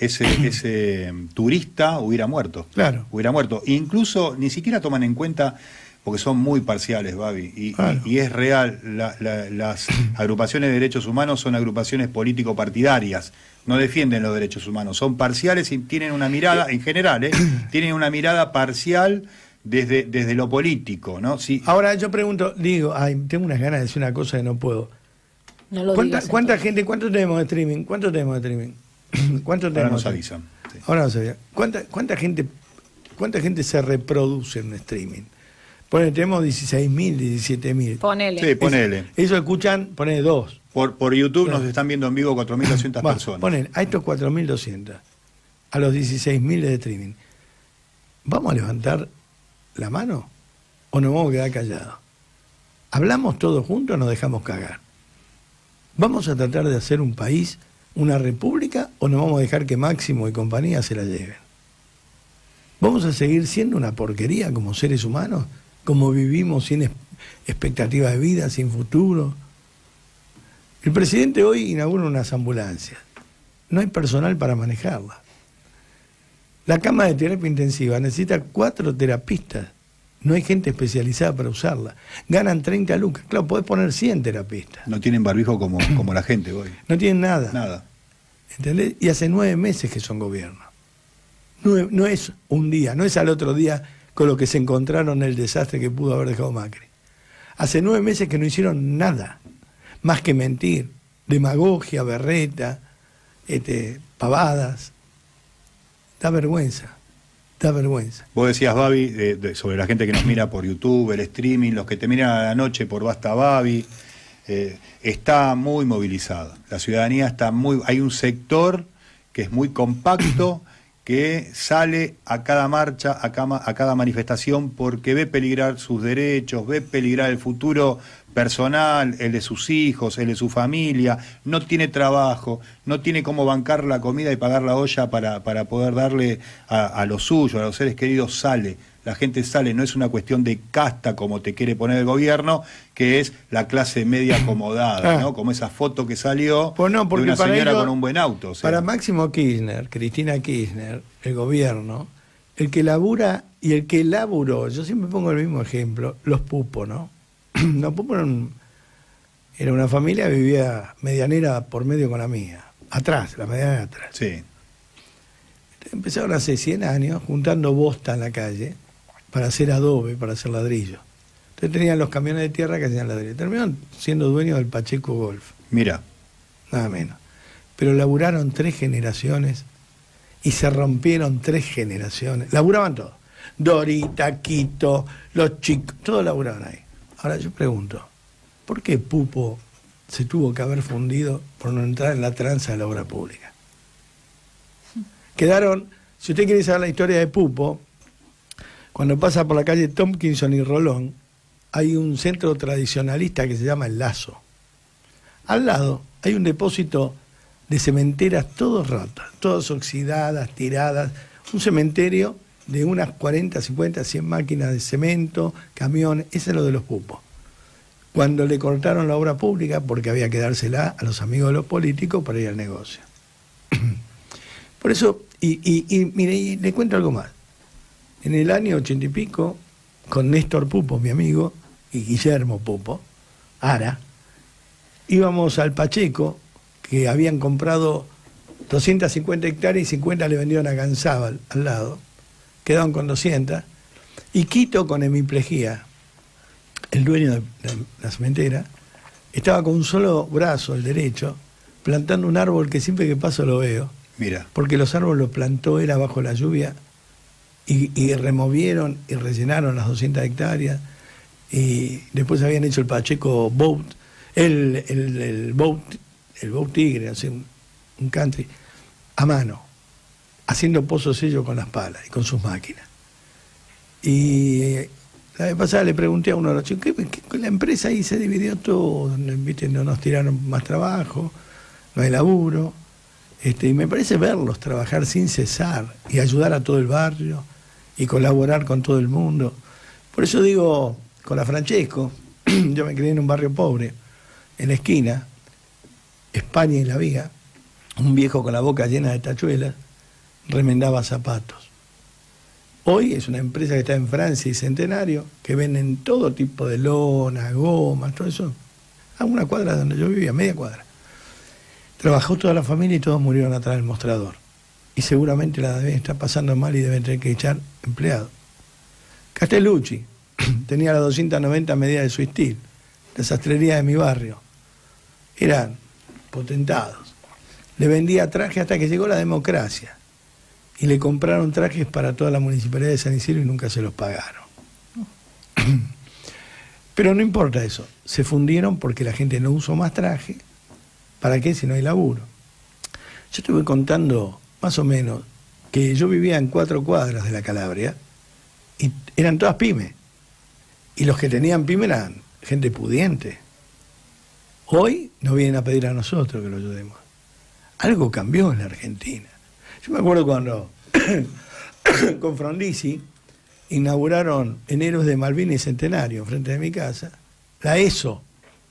ese turista hubiera muerto. Claro. Hubiera muerto. Incluso ni siquiera toman en cuenta, porque son muy parciales, Babi, Claro. y es real, las agrupaciones de derechos humanos son agrupaciones político-partidarias, no defienden los derechos humanos, son parciales y tienen una mirada, en general, tienen una mirada parcial desde lo político, ¿no? Sí. Ahora yo pregunto, digo, tengo unas ganas de decir una cosa que no puedo. No lo ¿Cuánta gente, cuánto tenemos de streaming? ¿Cuánto tenemos de streaming? ¿Cuánto tenemos? Ahora nos avisan. Sí. Ahora nos avisan. ¿Cuánta gente se reproduce en un streaming? Tenemos 16.000, 17.000. Ponele. Sí, ponele. Eso escuchan, ponele 2. Por YouTube Claro. nos están viendo en vivo 4.200 personas. Ponele, a estos 4.200, a los 16.000 de streaming, ¿vamos a levantar la mano o nos vamos a quedar callados? ¿Hablamos todos juntos o nos dejamos cagar? ¿Vamos a tratar de hacer un país, una república, o nos vamos a dejar que Máximo y compañía se la lleven? ¿Vamos a seguir siendo una porquería como seres humanos? ¿Como vivimos sin expectativa de vida, sin futuro? El presidente hoy inaugura unas ambulancias. No hay personal para manejarla. La cama de terapia intensiva necesita 4 terapistas. No hay gente especializada para usarla. Ganan 30 lucas. Claro, podés poner 100 terapistas. No tienen barbijo como la gente hoy. No tienen nada. Nada. ¿Entendés? Y hace 9 meses que son gobierno. No es un día, no es al otro día con lo que se encontraron el desastre que pudo haber dejado Macri. Hace 9 meses que no hicieron nada, más que mentir, demagogia, berreta, pavadas. Da vergüenza. Da vergüenza. Vos decías, Babi, sobre la gente que nos mira por YouTube, el streaming, los que te miran a la noche por Basta Babi, está muy movilizada. La ciudadanía está muy... Hay un sector que es muy compacto, que sale a cada marcha, a cada manifestación, porque ve peligrar sus derechos, ve peligrar el futuro personal, el de sus hijos, el de su familia, no tiene trabajo, no tiene cómo bancar la comida y pagar la olla para poder darle a lo suyo, a los seres queridos. Sale, la gente sale, no es una cuestión de casta como te quiere poner el gobierno, que es la clase media acomodada, ¿no? Como esa foto que salió de una señora con un buen auto. O sea. Para Máximo Kirchner, Cristina Kirchner, el gobierno, el que labura y el que laburó, yo siempre pongo el mismo ejemplo, los Pupo, ¿no? Los Pupo era una familia que vivía medianera por medio con la mía, atrás, la medianera atrás. Sí. Empezaron hace 100 años juntando bosta en la calle para hacer adobe, para hacer ladrillo. Entonces tenían los camiones de tierra que hacían ladrillo. Terminaron siendo dueños del Pacheco Golf. Mira. Nada menos. Pero laburaron 3 generaciones y se rompieron 3 generaciones. Laburaban todos. Dorita, Quito, los chicos, todos laburaban ahí. Ahora yo pregunto, ¿por qué Pupo se tuvo que haber fundido por no entrar en la tranza de la obra pública? Quedaron, si usted quiere saber la historia de Pupo, cuando pasa por la calle Tompkinson y Rolón, hay un centro tradicionalista que se llama El Lazo. Al lado hay un depósito de cementeras todas rotas, todas oxidadas, tiradas, un cementerio de unas 40, 50, 100 máquinas de cemento, camiones, ese es lo de los Pupos. Cuando le cortaron la obra pública, porque había que dársela a los amigos de los políticos para ir al negocio. Por eso, mire, y le cuento algo más. En el año 80 y pico, con Néstor Pupo, mi amigo, y Guillermo Pupo, Ara, íbamos al Pacheco, que habían comprado 250 hectáreas y 50 le vendieron a Ganzábal, al lado. Quedaban con 200. Y Quito, con hemiplegia, el dueño de la cementera, estaba con un solo brazo, el derecho, plantando un árbol que siempre que paso lo veo. Mira. Porque los árboles los plantó él bajo la lluvia y removieron y rellenaron las 200 hectáreas. Y después habían hecho el Pacheco Boat, el Boat Tigre, así, un country, a mano, haciendo pozos ellos con las palas y con sus máquinas. Y La vez pasada le pregunté a uno de los chicos, ¿qué la empresa ahí se dividió todo? ¿Viste? No nos tiraron más trabajo, no hay laburo. Y me parece verlos trabajar sin cesar y ayudar a todo el barrio y colaborar con todo el mundo. Por eso digo, con la Francesco, yo me crié en un barrio pobre, en la esquina, España y La Viga, un viejo con la boca llena de tachuelas, remendaba zapatos. Hoy es una empresa que está en Francia y Centenario, que venden todo tipo de lona, gomas, todo eso, a una cuadra donde yo vivía, media cuadra. Trabajó toda la familia y todos murieron atrás del mostrador. Y seguramente la deben estar pasando mal y deben tener que echar empleados. Castellucci tenía las 290 medidas de su estilo, la sastrería de mi barrio. Eran potentados. Le vendía traje hasta que llegó la democracia. Y le compraron trajes para toda la municipalidad de San Isidro y nunca se los pagaron. Pero no importa eso. Se fundieron porque la gente no usó más traje. ¿Para qué si no hay laburo? Yo estuve contando más o menos que yo vivía en 4 cuadras de la Calabria y eran todas pymes. Y los que tenían pyme eran gente pudiente. Hoy nos vienen a pedir a nosotros que lo ayudemos. Algo cambió en la Argentina. Yo me acuerdo cuando con Frondizi inauguraron en Héroes de Malvinas y Centenario, frente de mi casa, la ESO.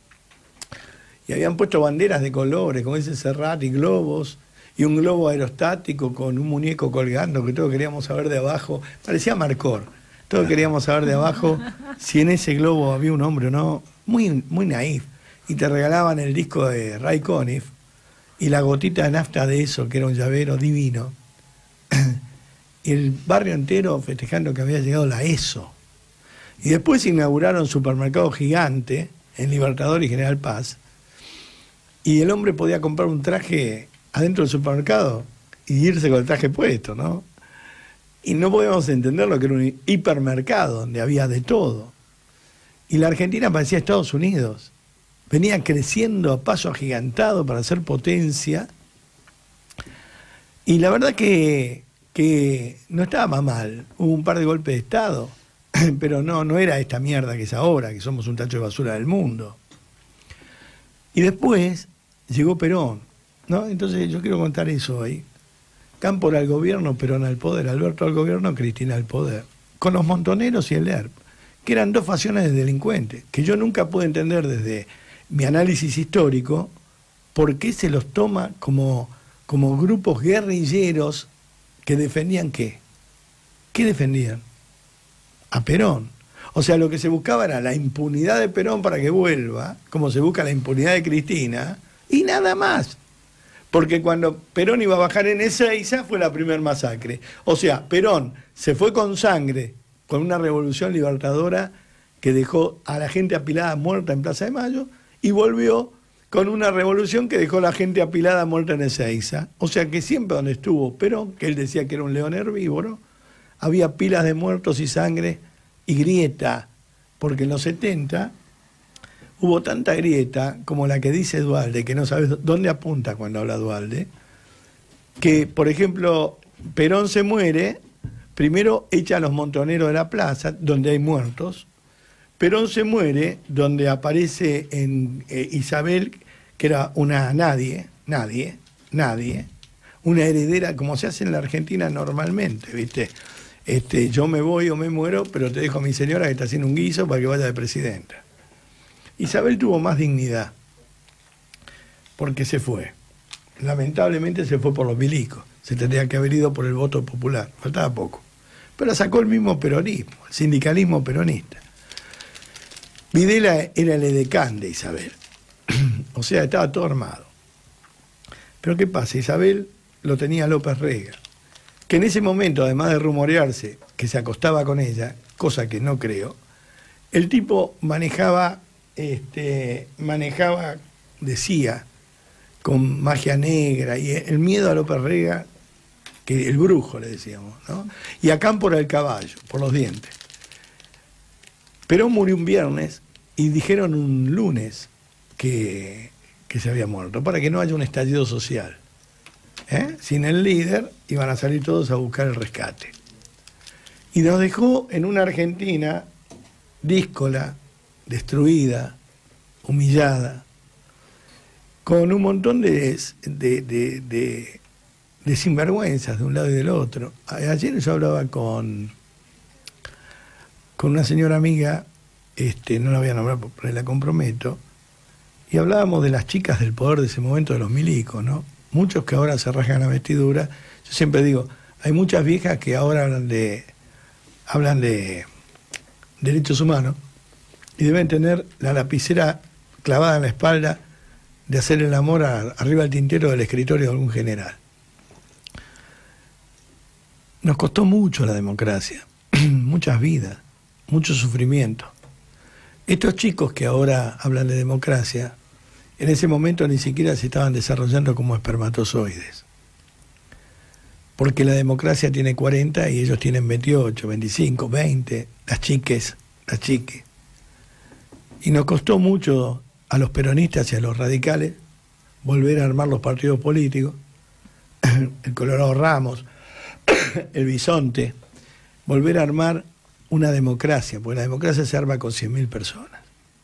Y habían puesto banderas de colores, como ese Serrat y globos, y un globo aerostático con un muñeco colgando, que todos queríamos saber de abajo. Parecía Marcor. Todos queríamos saber de abajo si en ese globo había un hombre o no. Muy, muy naif. Y te regalaban el disco de Ray Conniff y la gotita de nafta de eso, que era un llavero divino. Y el barrio entero festejando que había llegado la ESO. Y después inauguraron Supermercado Gigante en Libertador y General Paz. Y el hombre podía comprar un traje adentro del supermercado y irse con el traje puesto, ¿no? Y no podíamos entender lo que era un hipermercado donde había de todo. Y la Argentina parecía Estados Unidos. Venía creciendo a paso agigantado para ser potencia. Y la verdad que no estaba mal. Hubo un par de golpes de Estado, pero no era esta mierda que es ahora, que somos un tacho de basura del mundo. Y después llegó Perón, ¿no? Entonces yo quiero contar eso hoy. Cámpora al gobierno, Perón al poder, Alberto al gobierno, Cristina al poder. Con los montoneros y el ERP, que eran 2 facciones de delincuentes, que yo nunca pude entender desde mi análisis histórico por qué se los toma como grupos guerrilleros que defendían ¿qué? ¿Qué defendían? A Perón. O sea, lo que se buscaba era la impunidad de Perón para que vuelva, como se busca la impunidad de Cristina, y nada más. Porque cuando Perón iba a bajar en Ezeiza fue la primera masacre. O sea, Perón se fue con sangre, con una revolución libertadora que dejó a la gente apilada muerta en Plaza de Mayo, y volvió con una revolución que dejó a la gente apilada muerta en Ezeiza. O sea que siempre donde estuvo Perón, que él decía que era un león herbívoro, había pilas de muertos y sangre y grieta, porque en los 70 hubo tanta grieta como la que dice Duhalde, que no sabes dónde apunta cuando habla Duhalde, que, por ejemplo, Perón se muere, primero echa a los montoneros de la plaza, donde hay muertos. Perón se muere donde aparece en Isabel, que era una nadie, una heredera, como se hace en la Argentina normalmente, ¿viste? Yo me voy o me muero, pero te dejo a mi señora que está haciendo un guiso para que vaya de presidenta. Isabel tuvo más dignidad, porque se fue. Lamentablemente se fue por los milicos, se tendría que haber ido por el voto popular, faltaba poco. Pero sacó el mismo peronismo, el sindicalismo peronista. Videla era el edecán de Isabel, o sea, estaba todo armado. Pero ¿qué pasa? Isabel lo tenía López Rega, que en ese momento, además de rumorearse que se acostaba con ella, cosa que no creo, el tipo manejaba, decía, con magia negra, y el miedo a López Rega, que el brujo le decíamos, ¿no? Y a Cámpora el caballo, por los dientes. Perón murió un viernes y dijeron un lunes que se había muerto, para que no haya un estallido social. Sin el líder iban a salir todos a buscar el rescate. Y nos dejó en una Argentina díscola, destruida, humillada, con un montón de sinvergüenzas de un lado y del otro. Ayer yo hablaba con una señora amiga, no la voy a nombrar porque la comprometo, y hablábamos de las chicas del poder de ese momento, de los milicos, ¿no? Muchos que ahora se rasgan la vestidura. Yo siempre digo, hay muchas viejas que ahora hablan de derechos humanos y deben tener la lapicera clavada en la espalda de hacer el amor arriba del tintero del escritorio de algún general. Nos costó mucho la democracia, muchas vidas, mucho sufrimiento. Estos chicos que ahora hablan de democracia, en ese momento ni siquiera se estaban desarrollando como espermatozoides. Porque la democracia tiene 40 y ellos tienen 28, 25, 20, las chiques. Y nos costó mucho a los peronistas y a los radicales volver a armar los partidos políticos, el Colorado Ramos, el Bisonte, volver a armar una democracia, porque la democracia se arma con 100.000 personas.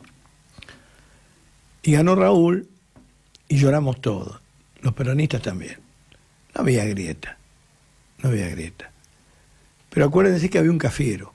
Y ganó Raúl y lloramos todos, los peronistas también. No había grieta. Pero acuérdense que había un Cafiero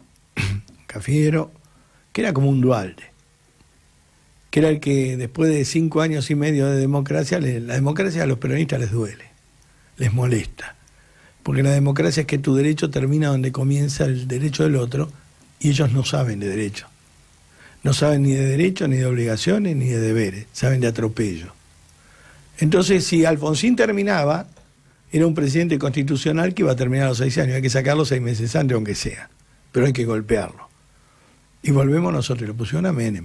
que era como un Duhalde, que era el que después de 5 años y medio de democracia, la democracia a los peronistas les duele, les molesta. Porque la democracia es que tu derecho termina donde comienza el derecho del otro y ellos no saben de derecho. No saben ni de derecho, ni de obligaciones, ni de deberes. Saben de atropello. Entonces, si Alfonsín terminaba, era un presidente constitucional que iba a terminar a los 6 años. Hay que sacarlo 6 meses antes, aunque sea. Pero hay que golpearlo. Y volvemos nosotros, lo pusieron a Menem.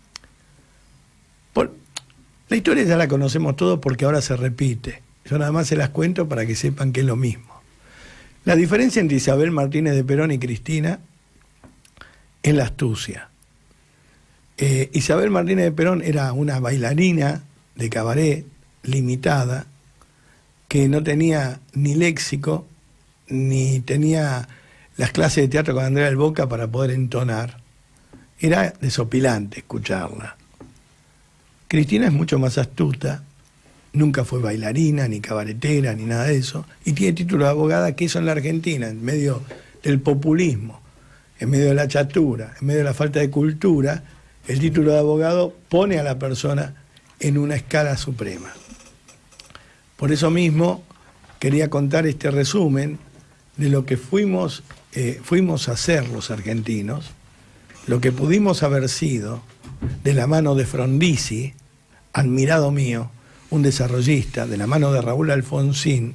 La historia ya la conocemos todos porque ahora se repite. Yo nada más se las cuento para que sepan que es lo mismo. La diferencia entre Isabel Martínez de Perón y Cristina es la astucia. Isabel Martínez de Perón era una bailarina de cabaret limitada que no tenía ni léxico ni tenía las clases de teatro con Andrea del Boca para poder entonar. Era desopilante escucharla. Cristina es mucho más astuta, nunca fue bailarina, ni cabaretera, ni nada de eso, y tiene título de abogada, que eso en la Argentina, en medio del populismo, en medio de la chatura, en medio de la falta de cultura, el título de abogado pone a la persona en una escala suprema. Por eso mismo quería contar este resumen de lo que fuimos a ser los argentinos, lo que pudimos haber sido de la mano de Frondizi, admirado mío, un desarrollista, de la mano de Raúl Alfonsín,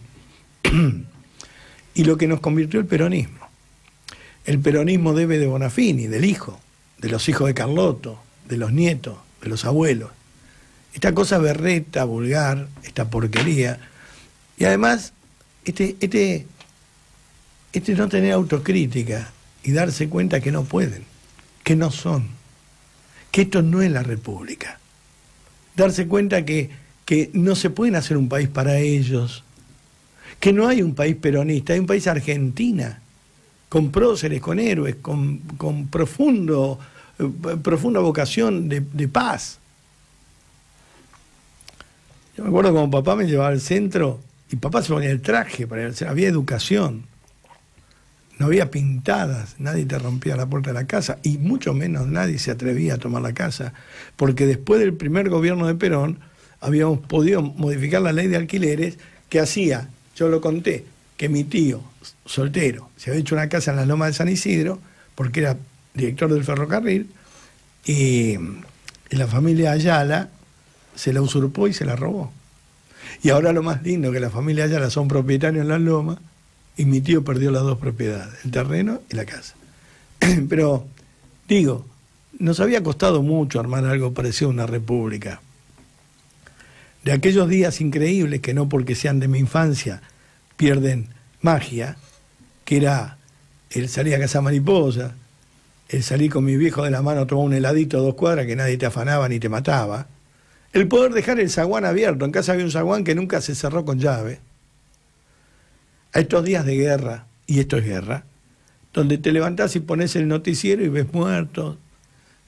y lo que nos convirtió el peronismo. El peronismo debe de Bonafini, del hijo, de los hijos de Carlotto, de los nietos, de los abuelos. Esta cosa berreta, vulgar, esta porquería. Y además, este no tener autocrítica y darse cuenta que no pueden, que no son, que esto no es la República. Darse cuenta que no se pueden hacer un país para ellos, que no hay un país peronista, hay un país Argentina, con próceres, con héroes, con profunda vocación de paz. Yo me acuerdo cuando papá me llevaba al centro y papá se ponía el traje para ir al centro, había educación, no había pintadas, nadie te rompía la puerta de la casa y mucho menos nadie se atrevía a tomar la casa, porque después del primer gobierno de Perón habíamos podido modificar la ley de alquileres que hacía, yo lo conté, que mi tío, soltero, se había hecho una casa en las Lomas de San Isidro, porque era director del ferrocarril, y la familia Ayala se la usurpó y se la robó. Y ahora lo más lindo, que la familia Ayala son propietarios en las Lomas, y mi tío perdió las 2 propiedades, el terreno y la casa. Pero, digo, nos había costado mucho armar algo parecido a una república. De aquellos días increíbles, que no porque sean de mi infancia pierden magia, que era el salir a cazar mariposa, el salir con mi viejo de la mano a tomar un heladito a 2 cuadras que nadie te afanaba ni te mataba, el poder dejar el zaguán abierto. En casa había un zaguán que nunca se cerró con llave. A estos días de guerra, y esto es guerra, donde te levantás y pones el noticiero y ves muertos,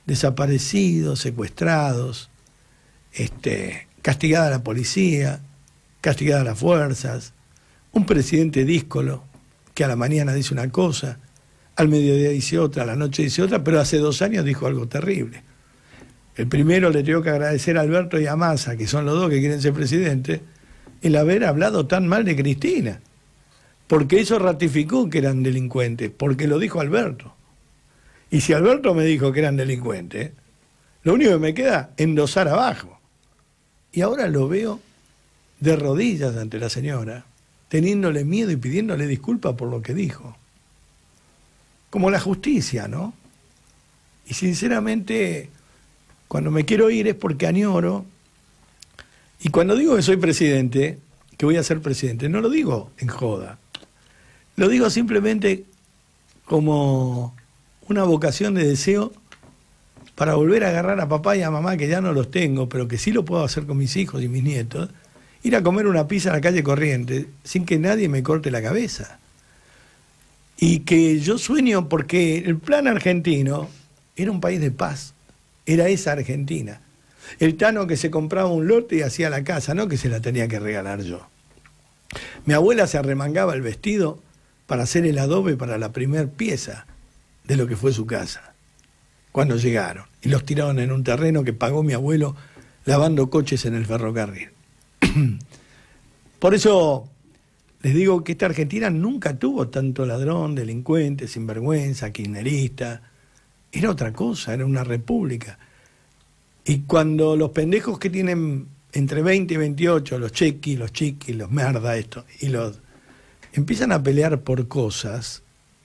desaparecidos, secuestrados, castigada la policía, castigada las fuerzas, un presidente díscolo que a la mañana dice una cosa, al mediodía dice otra, a la noche dice otra, pero hace 2 años dijo algo terrible. El primero le tengo que agradecer a Alberto y a Massa, que son los dos que quieren ser presidente, el haber hablado tan mal de Cristina, porque eso ratificó que eran delincuentes, porque lo dijo Alberto. Y si Alberto me dijo que eran delincuentes, lo único que me queda es endosar abajo. Y ahora lo veo de rodillas ante la señora, teniéndole miedo y pidiéndole disculpas por lo que dijo. Como la justicia, ¿no? Y sinceramente, cuando me quiero ir es porque añoro. Y cuando digo que soy presidente, que voy a ser presidente, no lo digo en joda. Lo digo simplemente como una vocación de deseo para volver a agarrar a papá y a mamá, que ya no los tengo, pero que sí lo puedo hacer con mis hijos y mis nietos, ir a comer una pizza en la calle Corrientes sin que nadie me corte la cabeza. Y que yo sueño, porque el plan argentino era un país de paz, era esa Argentina. El Tano que se compraba un lote y hacía la casa, no que se la tenía que regalar yo. Mi abuela se arremangaba el vestido para hacer el adobe para la primer pieza de lo que fue su casa, cuando llegaron. Y los tiraron en un terreno que pagó mi abuelo lavando coches en el ferrocarril. Por eso les digo que esta Argentina nunca tuvo tanto ladrón, delincuente, sinvergüenza, kirchnerista. Era otra cosa, era una república. Y cuando los pendejos que tienen entre 20 y 28, los chequis, los chiquis, los merda, esto, y los empiezan a pelear por cosas,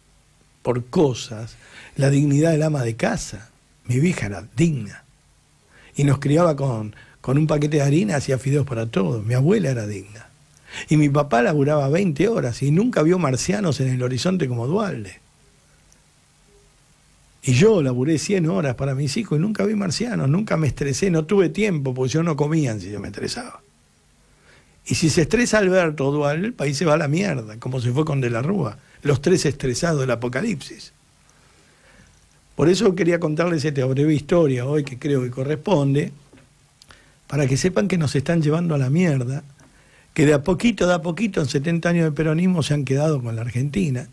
la dignidad del ama de casa. Mi vieja era digna. Y nos criaba con un paquete de harina, hacía fideos para todos. Mi abuela era digna. Y mi papá laburaba 20 horas y nunca vio marcianos en el horizonte como Duhalde. Y yo laburé 100 horas para mis hijos y nunca vi marcianos, nunca me estresé, no tuve tiempo, porque yo no comían si yo me estresaba. Y si se estresa Alberto o Duhalde, el país se va a la mierda, como se fue con De la Rúa, los 3 estresados del apocalipsis. Por eso quería contarles esta breve historia hoy, que creo que corresponde, para que sepan que nos están llevando a la mierda, que de a poquito, en 70 años de peronismo se han quedado con la Argentina,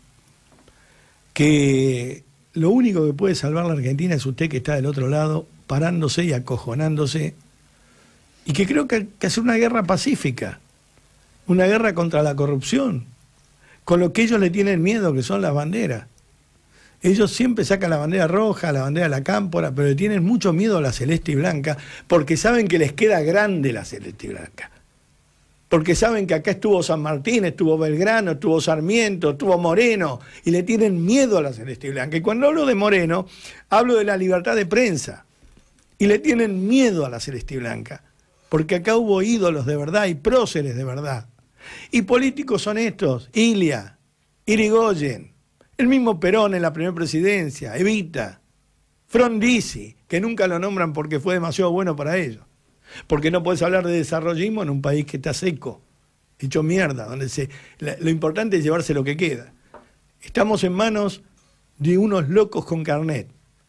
que lo único que puede salvar la Argentina es usted que está del otro lado, parándose y acojonándose, y que creo que hay que hacer una guerra pacífica, una guerra contra la corrupción, con lo que ellos le tienen miedo, que son las banderas. Ellos siempre sacan la bandera roja, la bandera de la cámpora, pero le tienen mucho miedo a la celeste y blanca, porque saben que les queda grande la celeste y blanca. Porque saben que acá estuvo San Martín, estuvo Belgrano, estuvo Sarmiento, estuvo Moreno, y le tienen miedo a la celeste y blanca. Y cuando hablo de Moreno, hablo de la libertad de prensa, y le tienen miedo a la celeste y blanca, porque acá hubo ídolos de verdad y próceres de verdad. Y políticos honestos, Ilia, Irigoyen, el mismo Perón en la primera presidencia, Evita, Frondizi, que nunca lo nombran porque fue demasiado bueno para ellos. Porque no puedes hablar de desarrollismo en un país que está seco, hecho mierda, donde lo importante es llevarse lo que queda. Estamos en manos de unos locos con carnet.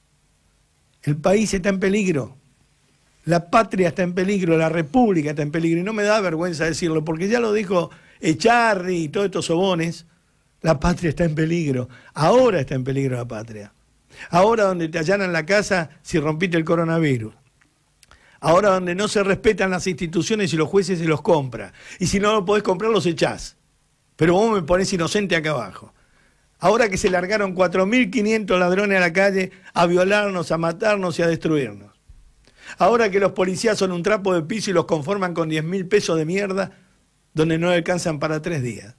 El país está en peligro, la patria está en peligro, la república está en peligro, y no me da vergüenza decirlo, porque ya lo dijo Echarri y todos estos sobones. La patria está en peligro, ahora está en peligro la patria. Ahora donde te allanan la casa si rompiste el coronavirus. Ahora donde no se respetan las instituciones y los jueces se los compra. Y si no lo podés comprar, los echás. Pero vos me ponés inocente acá abajo. Ahora que se largaron 4.500 ladrones a la calle a violarnos, a matarnos y a destruirnos. Ahora que los policías son un trapo de piso y los conforman con 10.000 pesos de mierda, donde no alcanzan para 3 días.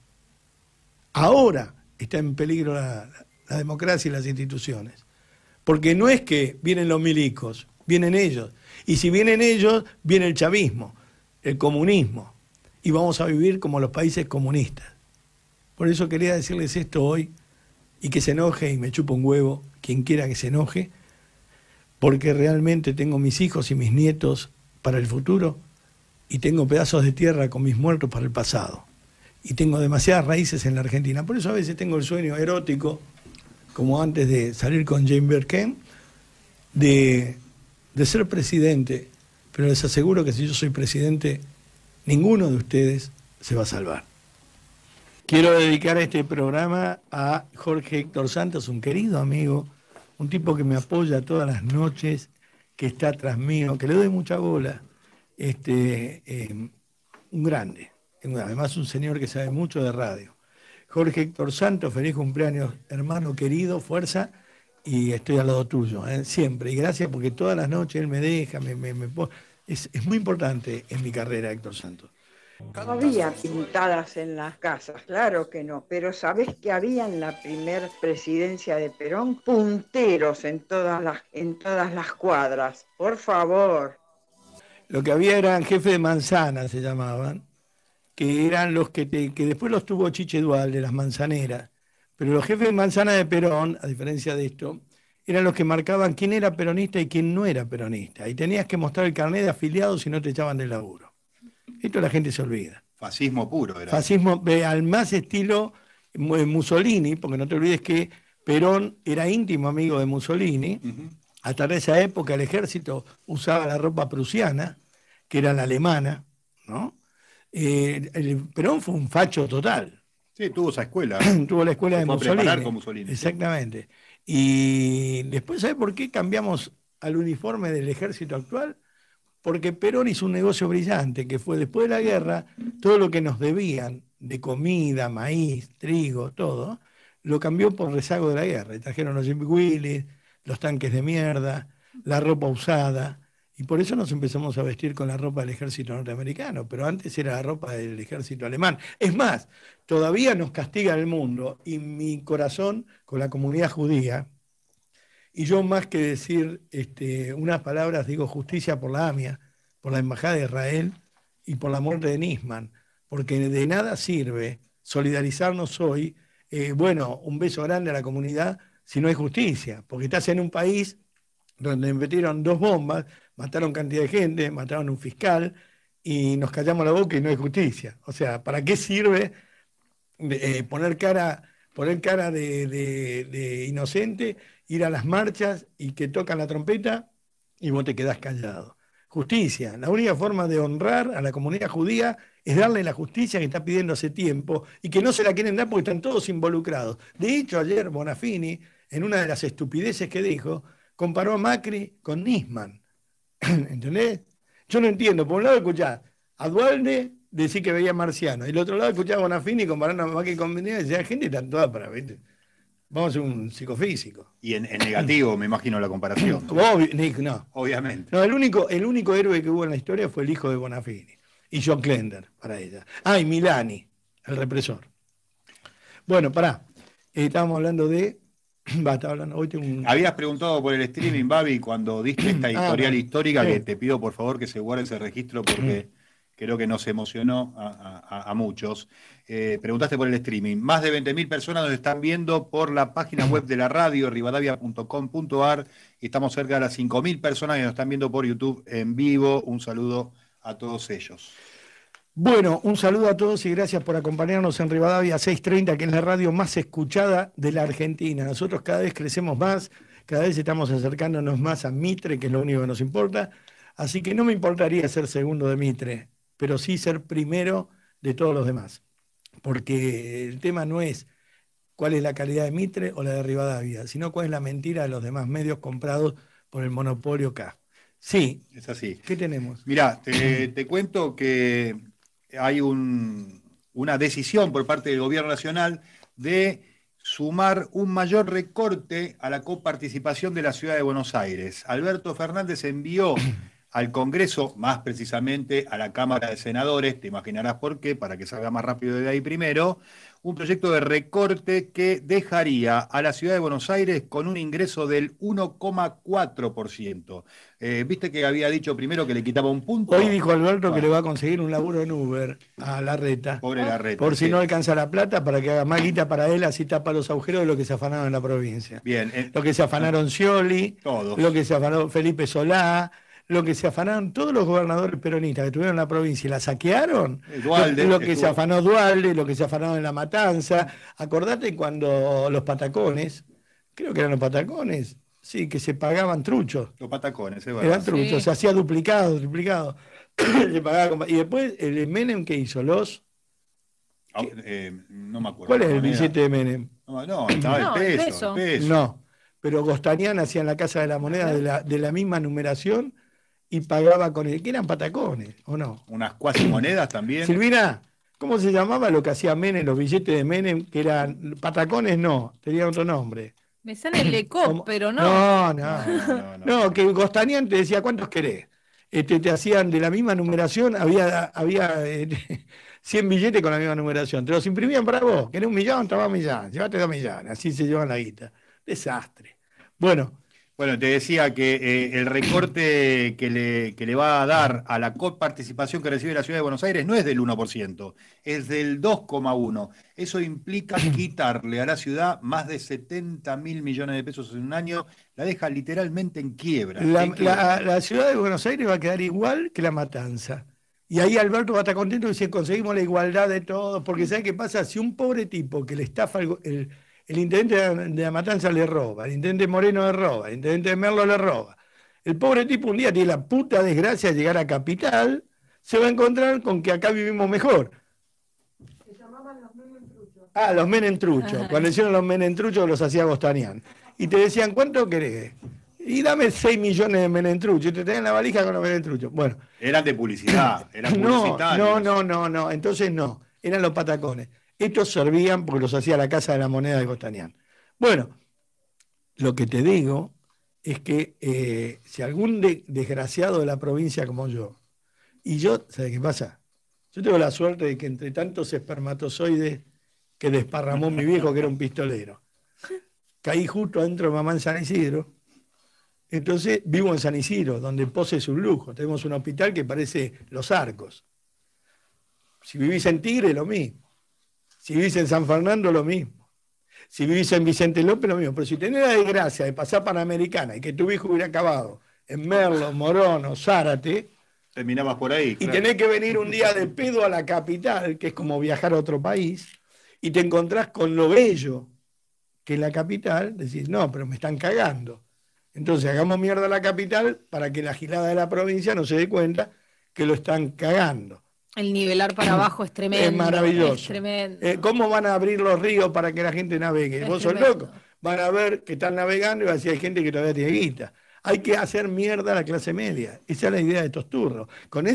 Ahora está en peligro la democracia y las instituciones. Porque no es que vienen los milicos, vienen ellos. Y si vienen ellos, viene el chavismo, el comunismo. Y vamos a vivir como los países comunistas. Por eso quería decirles esto hoy, y que se enoje y me chupa un huevo, quien quiera que se enoje, porque realmente tengo mis hijos y mis nietos para el futuro, y tengo pedazos de tierra con mis muertos para el pasado. Y tengo demasiadas raíces en la Argentina. Por eso a veces tengo el sueño erótico, como antes de salir con Jane Birkin, de ser presidente, pero les aseguro que si yo soy presidente, ninguno de ustedes se va a salvar. Quiero dedicar este programa a Jorge Héctor Santos, un querido amigo, un tipo que me apoya todas las noches, que está atrás mío, que le doy mucha bola, un grande, además un señor que sabe mucho de radio. Jorge Héctor Santos, feliz cumpleaños, hermano querido, fuerza, y estoy al lado tuyo, siempre. Y gracias porque todas las noches él me deja, es muy importante en mi carrera, Héctor Santos. No había pintadas en las casas, claro que no, pero ¿sabés que había en la primer presidencia de Perón? Punteros en todas las cuadras, por favor. Lo que había eran jefes de manzana, se llamaban, que eran los que después los tuvo Chiche Dual, de las manzaneras, pero los jefes de manzana de Perón, a diferencia de esto, eran los que marcaban quién era peronista y quién no era peronista, y tenías que mostrar el carnet de afiliado si no te echaban del laburo. Esto la gente se olvida. Fascismo puro era. Fascismo al más estilo Mussolini, porque no te olvides que Perón era íntimo amigo de Mussolini. Hasta esa época el ejército usaba la ropa prusiana, que era la alemana, ¿no? Perón fue un facho total. Sí, tuvo esa escuela. Tuvo la escuela de Mussolini. Con Mussolini. Exactamente. Y después, ¿sabe por qué cambiamos al uniforme del ejército actual? Porque Perón hizo un negocio brillante, que fue después de la guerra, todo lo que nos debían de comida, maíz, trigo, todo, lo cambió por rezago de la guerra. Y trajeron los Jimmy Willis, los tanques de mierda, la ropa usada, y por eso nos empezamos a vestir con la ropa del ejército norteamericano, pero antes era la ropa del ejército alemán. Es más, todavía nos castiga el mundo, y mi corazón con la comunidad judía, y yo más que decir unas palabras digo justicia por la AMIA, por la Embajada de Israel y por la muerte de Nisman, porque de nada sirve solidarizarnos hoy, un beso grande a la comunidad si no hay justicia, porque estás en un país donde metieron 2 bombas, mataron cantidad de gente, mataron a un fiscal y nos callamos la boca y no hay justicia. O sea, ¿para qué sirve poner cara de inocente, ir a las marchas y que tocan la trompeta y vos te quedás callado? Justicia. La única forma de honrar a la comunidad judía es darle la justicia que está pidiendo hace tiempo y que no se la quieren dar porque están todos involucrados. De hecho, ayer Bonafini, en una de las estupideces que dijo, comparó a Macri con Nisman. ¿Entendés? Yo no entiendo. Por un lado escuchás a Dualde decir que veía marciano, y el otro lado escuchaba a Bonafini comparando a Macri con Nisman y decía, la gente está toda para, ¿viste? Vamos a hacer un psicofísico. Y en negativo, me imagino la comparación. No. Obviamente. No, el único héroe que hubo en la historia fue el hijo de Bonafini. Y John Klender, para ella. Y Milani, el represor. Bueno, pará. Estábamos hablando de... hoy tengo Habías preguntado por el streaming, Babi, cuando diste esta editorial histórica, que te pido por favor que se guarde ese registro porque creo que nos emocionó a muchos. Preguntaste por el streaming. Más de 20.000 personas nos están viendo por la página web de la radio, rivadavia.com.ar, y estamos cerca de las 5.000 personas que nos están viendo por YouTube en vivo. Un saludo a todos ellos. Bueno, un saludo a todos y gracias por acompañarnos en Rivadavia 630, que es la radio más escuchada de la Argentina. Nosotros cada vez crecemos más, cada vez estamos acercándonos más a Mitre, que es lo único que nos importa. Así que no me importaría ser segundo de Mitre, pero sí ser primero de todos los demás. Porque el tema no es cuál es la calidad de Mitre o la de Rivadavia, sino cuál es la mentira de los demás medios comprados por el monopolio K. Sí. Es así. ¿Qué tenemos? Mirá, te cuento que hay una decisión por parte del Gobierno Nacional de sumar un mayor recorte a la coparticipación de la Ciudad de Buenos Aires. Alberto Fernández envió al Congreso, más precisamente a la Cámara de Senadores, te imaginarás por qué, para que salga más rápido de ahí primero, un proyecto de recorte que dejaría a la Ciudad de Buenos Aires con un ingreso del 1,4%. ¿Viste que había dicho primero que le quitaba un punto? Hoy dijo Alberto que le va a conseguir un laburo en Uber a Larreta. Pobre Larreta. Por si no alcanza la plata, para que haga más guita para él, así tapa los agujeros de lo que se afanaron en la provincia. Bien. Lo que se afanaron Scioli, todos. Lo que se afanó Felipe Solá, lo que se afanaron todos los gobernadores peronistas que tuvieron en la provincia y la saquearon, Dualde, lo que se afanó Dualde, lo que se afanó en La Matanza. Acordate cuando los patacones, creo que eran los patacones, Sí, que se pagaban truchos. Los patacones, eran truchos, se hacía duplicado. Se pagaba y después el Menem, ¿qué hizo? No me acuerdo. ¿Cuál es el billete de Menem? No, estaba el peso. No, pero Gostanián hacía en la Casa de la Moneda de la misma numeración y pagaba con el que eran patacones, ¿o no? Unas cuasi monedas también. Silvina, ¿cómo se llamaba lo que hacía Menem, los billetes de Menem, que eran patacones? No, tenían otro nombre. Me sale el Lecop, pero no. No, que Gostanián te decía, ¿cuántos querés? Te hacían de la misma numeración, había 100 billetes con la misma numeración. Te los imprimían para vos. ¿Querés 1 millón? Toma 1 millón. Llévate 2 millones. Así se llevan la guita. Desastre. Bueno, te decía que el recorte que le va a dar a la coparticipación que recibe la Ciudad de Buenos Aires no es del 1%, es del 2,1%. Eso implica quitarle a la ciudad más de 70.000 millones de pesos en un año. La deja literalmente en quiebra. La Ciudad de Buenos Aires va a quedar igual que La Matanza. Y ahí Alberto va a estar contento y si conseguimos la igualdad de todos, porque ¿sabe qué pasa? Si un pobre tipo que le estafa el intendente de La Matanza le roba, el intendente Moreno le roba, el intendente de Merlo le roba. El pobre tipo un día tiene la puta desgracia de llegar a Capital, se va a encontrar con que acá vivimos mejor. Se llamaban los menentruchos. Los menentruchos. Cuando hicieron los menentruchos los hacía Gostanián. Y te decían, ¿cuánto querés? Y dame 6 millones de menentruchos. Y te tenían la valija con los menentruchos. Bueno. Eran de publicidad, eran publicitarios. No. Entonces no. Eran los patacones. Estos servían porque los hacía la Casa de la Moneda de Gostanián. Bueno, lo que te digo es que si algún desgraciado de la provincia como yo, y yo, ¿sabes qué pasa? Yo tengo la suerte de que entre tantos espermatozoides que desparramó mi viejo, que era un pistolero, caí justo adentro de mamá en San Isidro. Entonces vivo en San Isidro, donde Pose es un lujo. Tenemos un hospital que parece Los Arcos. Si vivís en Tigre, lo mismo. Si vivís en San Fernando, lo mismo. Si vivís en Vicente López, lo mismo. Pero si tenés la desgracia de pasar Panamericana y que tu hijo hubiera acabado en Merlo, Morón o Zárate, terminabas por ahí. Y tenés que venir un día de pedo a la capital, que es como viajar a otro país, y te encontrás con lo bello que es la capital, decís, no, pero me están cagando. Entonces hagamos mierda a la capital para que la gilada de la provincia no se dé cuenta que lo están cagando. El nivelar para abajo es tremendo. Es maravilloso. Es tremendo. ¿Cómo van a abrir los ríos para que la gente navegue? Vos sos loco. Van a ver que están navegando y van a decir, hay gente que todavía tiene guita. Hay que hacer mierda a la clase media. Esa es la idea de estos turros.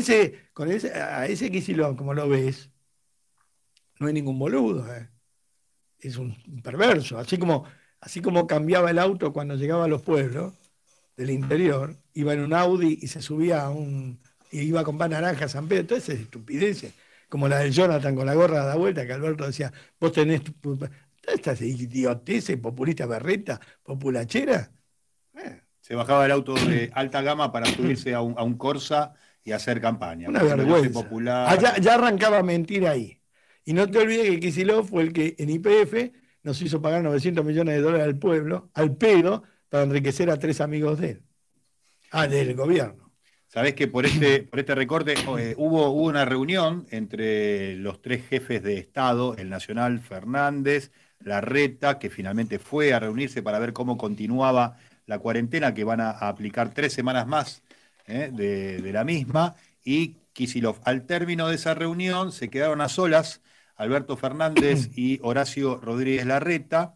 A ese Kicillof, como lo ves, no hay ningún boludo. Es un perverso. Así como cambiaba el auto cuando llegaba a los pueblos del interior, iba en un Audi y se subía y iba a comprar naranja a San Pedro, todas esas estupideces, como la del Jonathan con la gorra da vuelta, que Alberto decía, vos tenés estas idioteces, populista berreta, populachera. Se bajaba el auto de alta gama para subirse a un Corsa y hacer campaña. Una vergüenza. Ya arrancaba a mentir ahí. Y no te olvides que Kicillof fue el que en YPF nos hizo pagar $900 millones al pueblo, al pedo, para enriquecer a 3 amigos de él. Del gobierno. Sabés que por este recorte hubo una reunión entre los 3 jefes de Estado, el Nacional, Fernández, Larreta, que finalmente fue a reunirse para ver cómo continuaba la cuarentena, que van a aplicar 3 semanas más de la misma, y Kicillof. Al término de esa reunión se quedaron a solas Alberto Fernández y Horacio Rodríguez Larreta,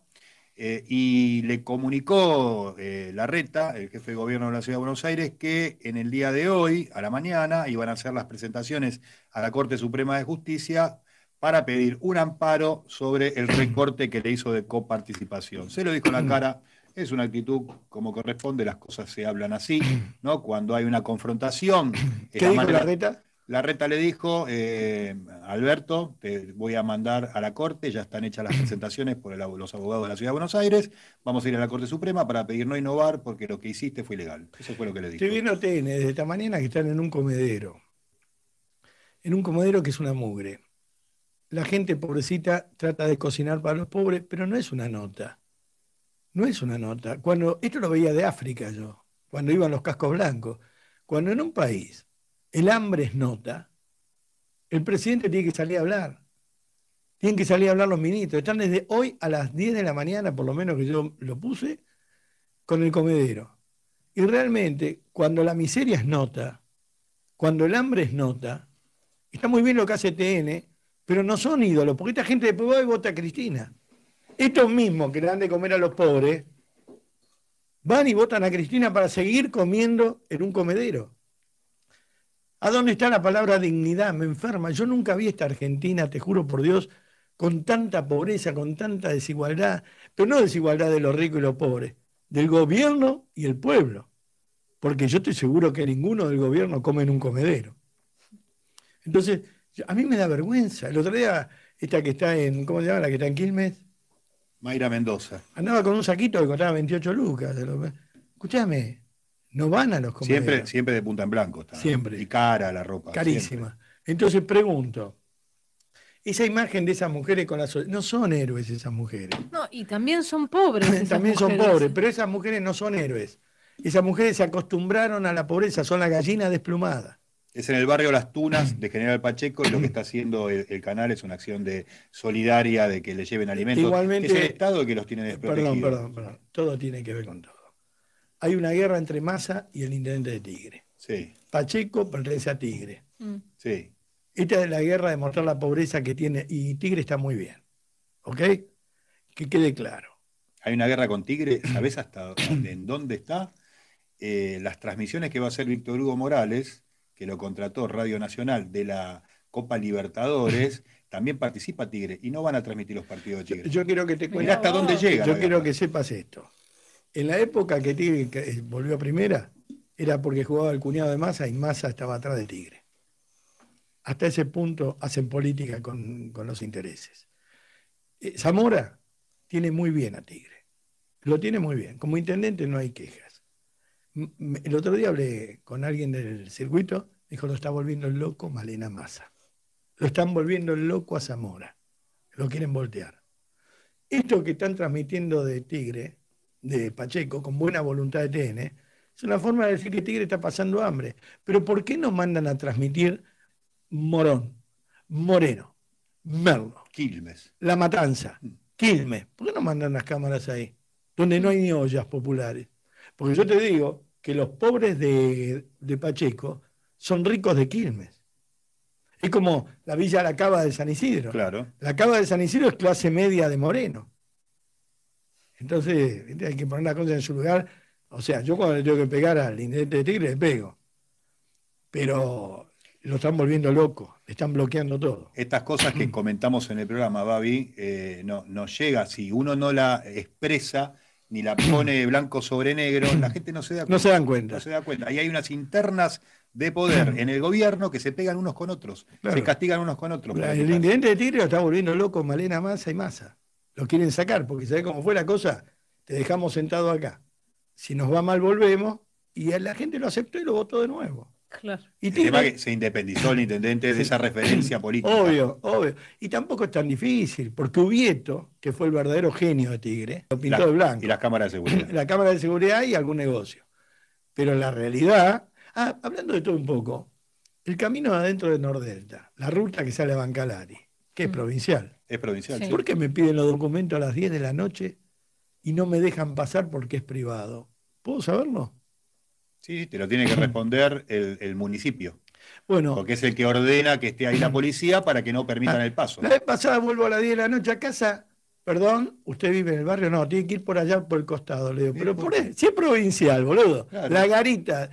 y le comunicó Larreta, el jefe de gobierno de la Ciudad de Buenos Aires, que en el día de hoy, a la mañana, iban a hacer las presentaciones a la Corte Suprema de Justicia para pedir un amparo sobre el recorte que le hizo de coparticipación. Se lo dijo en la cara, es una actitud como corresponde, las cosas se hablan así, ¿no? Cuando hay una confrontación. ¿Qué dijo Larreta? Larreta le dijo, Alberto, te voy a mandar a la Corte, ya están hechas las presentaciones por los abogados de la Ciudad de Buenos Aires, vamos a ir a la Corte Suprema para pedir no innovar porque lo que hiciste fue ilegal. Eso fue lo que le dijo. Estoy viendo TN desde esta mañana que están en un comedero que es una mugre. La gente pobrecita trata de cocinar para los pobres, pero no es una nota. No es una nota. Esto lo veía de África yo, cuando iban los cascos blancos. Cuando en un país el hambre es nota, el presidente tiene que salir a hablar. Tienen que salir a hablar los ministros. Están desde hoy a las 10 de la mañana, por lo menos que yo lo puse, con el comedero. Y realmente, cuando la miseria es nota, cuando el hambre es nota, está muy bien lo que hace TN, pero no son ídolos, porque esta gente después va y vota a Cristina. Estos mismos que le dan de comer a los pobres, van y votan a Cristina para seguir comiendo en un comedero. ¿A dónde está la palabra dignidad? Me enferma. Yo nunca vi esta Argentina, te juro por Dios, con tanta pobreza, con tanta desigualdad, pero no desigualdad de los ricos y los pobres, del gobierno y el pueblo. Porque yo estoy seguro que ninguno del gobierno come en un comedero. Entonces, a mí me da vergüenza. El otro día, esta que está en, ¿cómo se llama? La que está en Quilmes. Mayra Mendoza. Andaba con un saquito que costaba 28 lucas. Escúchame, no van a los comederos. Siempre de punta en blanco. Está, siempre. Y cara la ropa. Carísima. Siempre. Entonces pregunto, esa imagen de esas mujeres con las... No son héroes esas mujeres. No, y también son pobres. También son pobres, pero esas mujeres no son héroes. Esas mujeres se acostumbraron a la pobreza, son la gallina desplumada. Es en el barrio Las Tunas de General Pacheco, y lo que está haciendo el canal es una acción solidaria de que le lleven alimentos. Igualmente, es el Estado el que los tiene desprotegidos. Perdón. Todo tiene que ver con todo. Hay una guerra entre Massa y el intendente de Tigre. Sí. Pacheco pertenece a Tigre. Sí. Esta es la guerra de mostrar la pobreza que tiene, y Tigre está muy bien. ¿Ok? Que quede claro. Hay una guerra con Tigre, ¿sabés en dónde está? Las transmisiones que va a hacer Víctor Hugo Morales, que lo contrató Radio Nacional de la Copa Libertadores, también participa Tigre, y no van a transmitir los partidos de Tigre. Yo quiero que te cuente. Mirá hasta dónde llega. Yo quiero que sepas esto. En la época que Tigre volvió a primera, era porque jugaba el cuñado de Massa y Massa estaba atrás de Tigre. Hasta ese punto hacen política con los intereses. Zamora tiene muy bien a Tigre. Lo tiene muy bien. Como intendente no hay quejas. El otro día hablé con alguien del circuito, dijo, lo está volviendo loco Malena Massa. Lo están volviendo loco a Zamora. Lo quieren voltear. Esto que están transmitiendo de Tigre, de Pacheco, con buena voluntad de TN, es una forma de decir que Tigre está pasando hambre. Pero ¿por qué no mandan a transmitir Morón, Moreno, Merlo, Quilmes, La Matanza, Quilmes? ¿Por qué no mandan las cámaras ahí? Donde no hay ni ollas populares. Porque yo te digo que los pobres de Pacheco son ricos de Quilmes. Es como la Villa La Cava de San Isidro. Claro. La Cava de San Isidro es clase media de Moreno. Entonces, hay que poner las cosas en su lugar. O sea, yo cuando le tengo que pegar al intendente de Tigre, le pego. Pero lo están volviendo loco, le están bloqueando todo. Estas cosas que comentamos en el programa, Babi, no llega. Si uno no la expresa ni la pone de blanco sobre negro, la gente no se da cuenta. No se dan cuenta. No se da cuenta. Ahí hay unas internas de poder en el gobierno que se pegan unos con otros, claro. Se castigan unos con otros. El intendente de Tigre lo está volviendo loco Malena Massa y Massa. Lo quieren sacar, porque ¿sabés cómo fue la cosa? Te dejamos sentado acá. Si nos va mal, volvemos, y la gente lo aceptó y lo votó de nuevo. Claro. Y el tema que se independizó el intendente de esa referencia política. Obvio. Y tampoco es tan difícil, porque Ubieto, que fue el verdadero genio de Tigre, lo pintó de blanco. Y las cámaras de seguridad. La cámara de seguridad y algún negocio. Pero la realidad... hablando de todo un poco, el camino adentro de Nordelta, la ruta que sale a Bancalari, que es provincial. Es provincial, sí. ¿Por qué me piden los documentos a las 10 de la noche y no me dejan pasar porque es privado? ¿Puedo saberlo? Sí, te lo tiene que responder el municipio. Bueno, porque es el que ordena que esté ahí la policía para que no permitan el paso. La vez pasada vuelvo a las 10 de la noche a casa. Perdón, ¿usted vive en el barrio? No, tiene que ir por allá por el costado. Le digo, pero si es provincial, boludo. Claro. La garita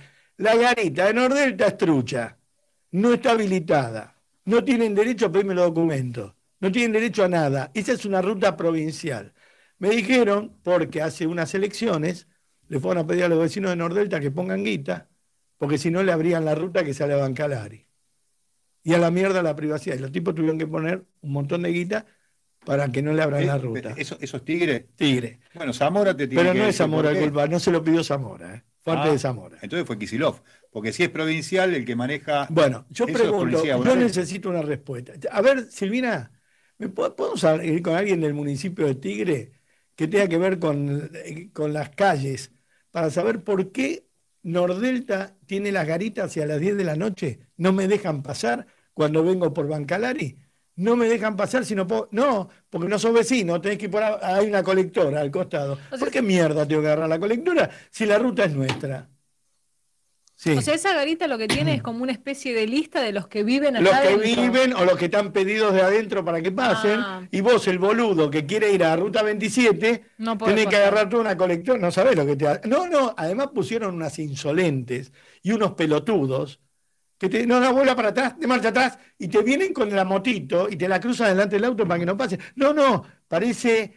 de Nordelta es trucha. No está habilitada. No tienen derecho a pedirme los documentos. No tienen derecho a nada. Esa es una ruta provincial. Me dijeron, porque hace unas elecciones, le fueron a pedir a los vecinos de Nordelta que pongan guita, porque si no le abrían la ruta que sale a Bancalari. Y a la mierda la privacidad. Y los tipos tuvieron que poner un montón de guita para que no le abran la ruta. ¿Eso es Tigre? Tigre. Bueno, Zamora te tiene Pero que no es Zamora la culpa, no se lo pidió Zamora, parte de Zamora. Entonces fue Kicillof, porque si es provincial el que maneja... Bueno, yo pregunto, yo necesito una respuesta. A ver, Silvina, ¿podemos ir con alguien del municipio de Tigre que tenga que ver con las calles para saber por qué Nordelta tiene las garitas y a las 10 de la noche no me dejan pasar cuando vengo por Bancalari? no me dejan pasar si no puedo. No, porque no sos vecino, tenés que ir hay una colectora al costado. O sea, ¿por qué mierda tengo que agarrar la colectora si la ruta es nuestra? Sí. O sea, esa garita lo que tiene es como una especie de lista de los que viven acá Los que adentro. viven o los que están pedidos de adentro para que pasen. Y vos, el boludo que quiere ir a Ruta 27, tenés que agarrar toda una colectora. No sabés lo que te hace. No, además pusieron unas insolentes y unos pelotudos que no, vuela para atrás, de marcha atrás, y te vienen con la motito y te la cruzan delante del auto para que no pase. No, parece...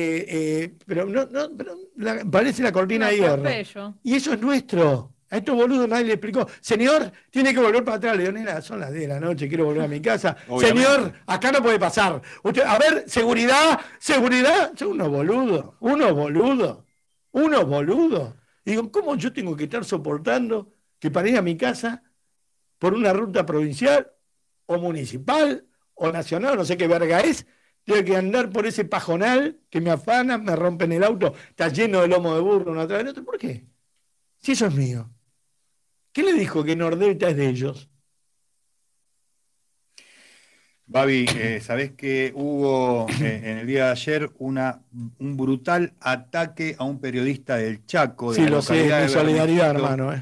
parece la cortina de hierro. Y eso es nuestro. A estos boludos nadie le explicó. Señor, tiene que volver para atrás. Le digo, nena, son las 10 de la noche, quiero volver a mi casa. Obviamente. Señor, acá no puede pasar. Usted, a ver, seguridad. Son unos boludos. Digo, ¿cómo yo tengo que estar soportando que para ir a mi casa por una ruta provincial o municipal o nacional, no sé qué verga es, tengo que andar por ese pajonal que me afanan, me rompen el auto, está lleno de lomo de burro una tras de otra? ¿Por qué? Si eso es mío. ¿Qué le dijo que Nordelta es de ellos? Babi, ¿sabés que hubo en el día de ayer un brutal ataque a un periodista del Chaco? Sí, lo sé, de solidaridad, hermano.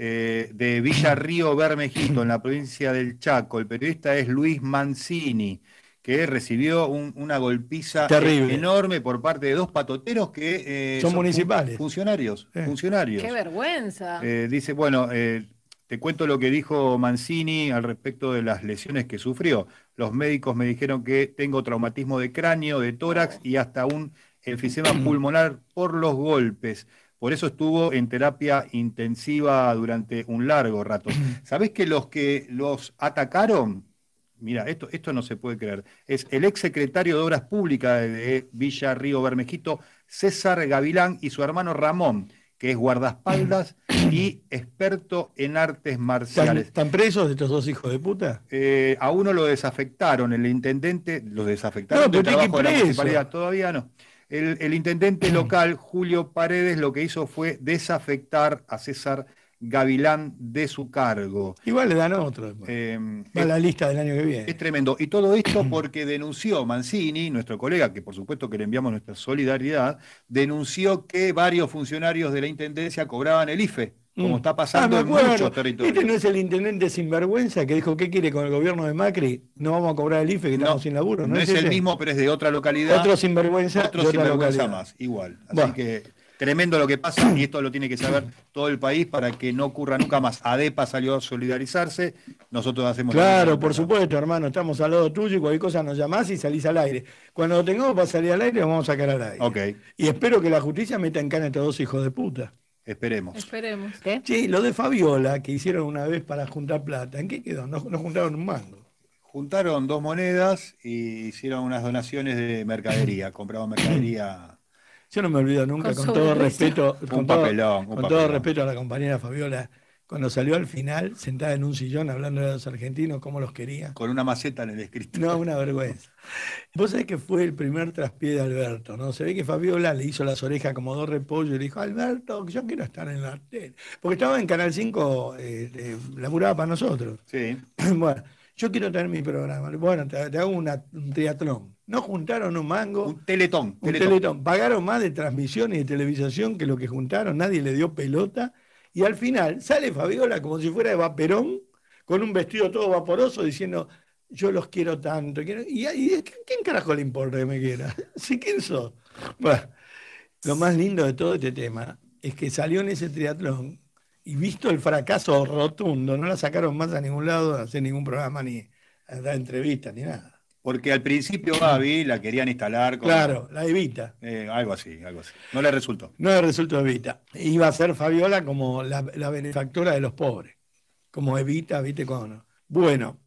De Villa Río Bermejito, en la provincia del Chaco. El periodista es Luis Mancini, que recibió una golpiza enorme por parte de dos patoteros que son municipales. Funcionarios. ¡Qué vergüenza! Dice, bueno, te cuento lo que dijo Mancini al respecto de las lesiones que sufrió. Los médicos me dijeron que tengo traumatismo de cráneo, de tórax y hasta un enfisema pulmonar por los golpes. Por eso estuvo en terapia intensiva durante un largo rato. ¿Sabés que los atacaron? Mira, esto no se puede creer. Es el exsecretario de Obras Públicas de Villa Río Bermejito, César Gavilán, y su hermano Ramón, que es guardaespaldas y experto en artes marciales. ¿Están presos estos dos hijos de puta? A uno lo desafectaron, el intendente, los desafectaron del trabajo de la municipalidad, todavía no. El intendente local, Julio Paredes, lo que hizo fue desafectar a César Gavilán de su cargo. Igual le dan otro. Va a la lista del año que viene. Es tremendo. Y todo esto porque denunció Mancini, nuestro colega, que por supuesto que le enviamos nuestra solidaridad, denunció que varios funcionarios de la Intendencia cobraban el IFE, como está pasando en muchos territorios. ¿Este no es el intendente sinvergüenza que dijo qué quiere con el gobierno de Macri? No vamos a cobrar el IFE, que estamos sin laburo. No es el mismo, pero es de otra localidad. Otro sinvergüenza más, igual. Así que... tremendo lo que pasa, y esto lo tiene que saber todo el país para que no ocurra nunca más. ADEPA salió a solidarizarse, nosotros hacemos... Claro, por supuesto, hermano, estamos al lado tuyo y cualquier cosa nos llamás y salís al aire. Cuando lo tengamos para salir al aire, vamos a sacar al aire. Okay. Y espero que la justicia meta en cana a estos dos hijos de puta. Esperemos. ¿Qué? Sí, lo de Fabiola, que hicieron una vez para juntar plata, ¿en qué quedó? No juntaron un mango. Juntaron 2 monedas y hicieron unas donaciones de mercadería, compraban mercadería... Yo no me olvido nunca, con todo respeto, con todo respeto a la compañera Fabiola, cuando salió al final, sentada en un sillón, hablando de los argentinos, cómo los quería. Con una maceta en el escritorio. No, una vergüenza. Vos sabés que fue el primer traspié de Alberto, ¿no? Se ve que Fabiola le hizo las orejas como 2 repollos y le dijo, Alberto, yo quiero estar en la tele. Porque estaba en Canal 5, laburaba para nosotros. Sí. Bueno, yo quiero tener mi programa. Bueno, te hago un triatlón. No juntaron un mango. Un teletón. Pagaron más de transmisión y de televisación que lo que juntaron. Nadie le dio pelota. Y al final sale Fabiola como si fuera de Vaperón, con un vestido todo vaporoso, diciendo, yo los quiero tanto. ¿Y quién carajo le importa que me quiera? ¿Sí, quién sos? Bueno, lo más lindo de todo este tema es que salió en ese triatlón y visto el fracaso rotundo, no la sacaron más a ningún lado, a hacer ningún programa, ni a dar entrevistas, ni nada. Porque al principio Gaby la querían instalar como... Claro, la Evita. Algo así. No le resultó. No le resultó Evita. Iba a ser Fabiola como la benefactora de los pobres. Como Evita, ¿viste cómo no? Bueno,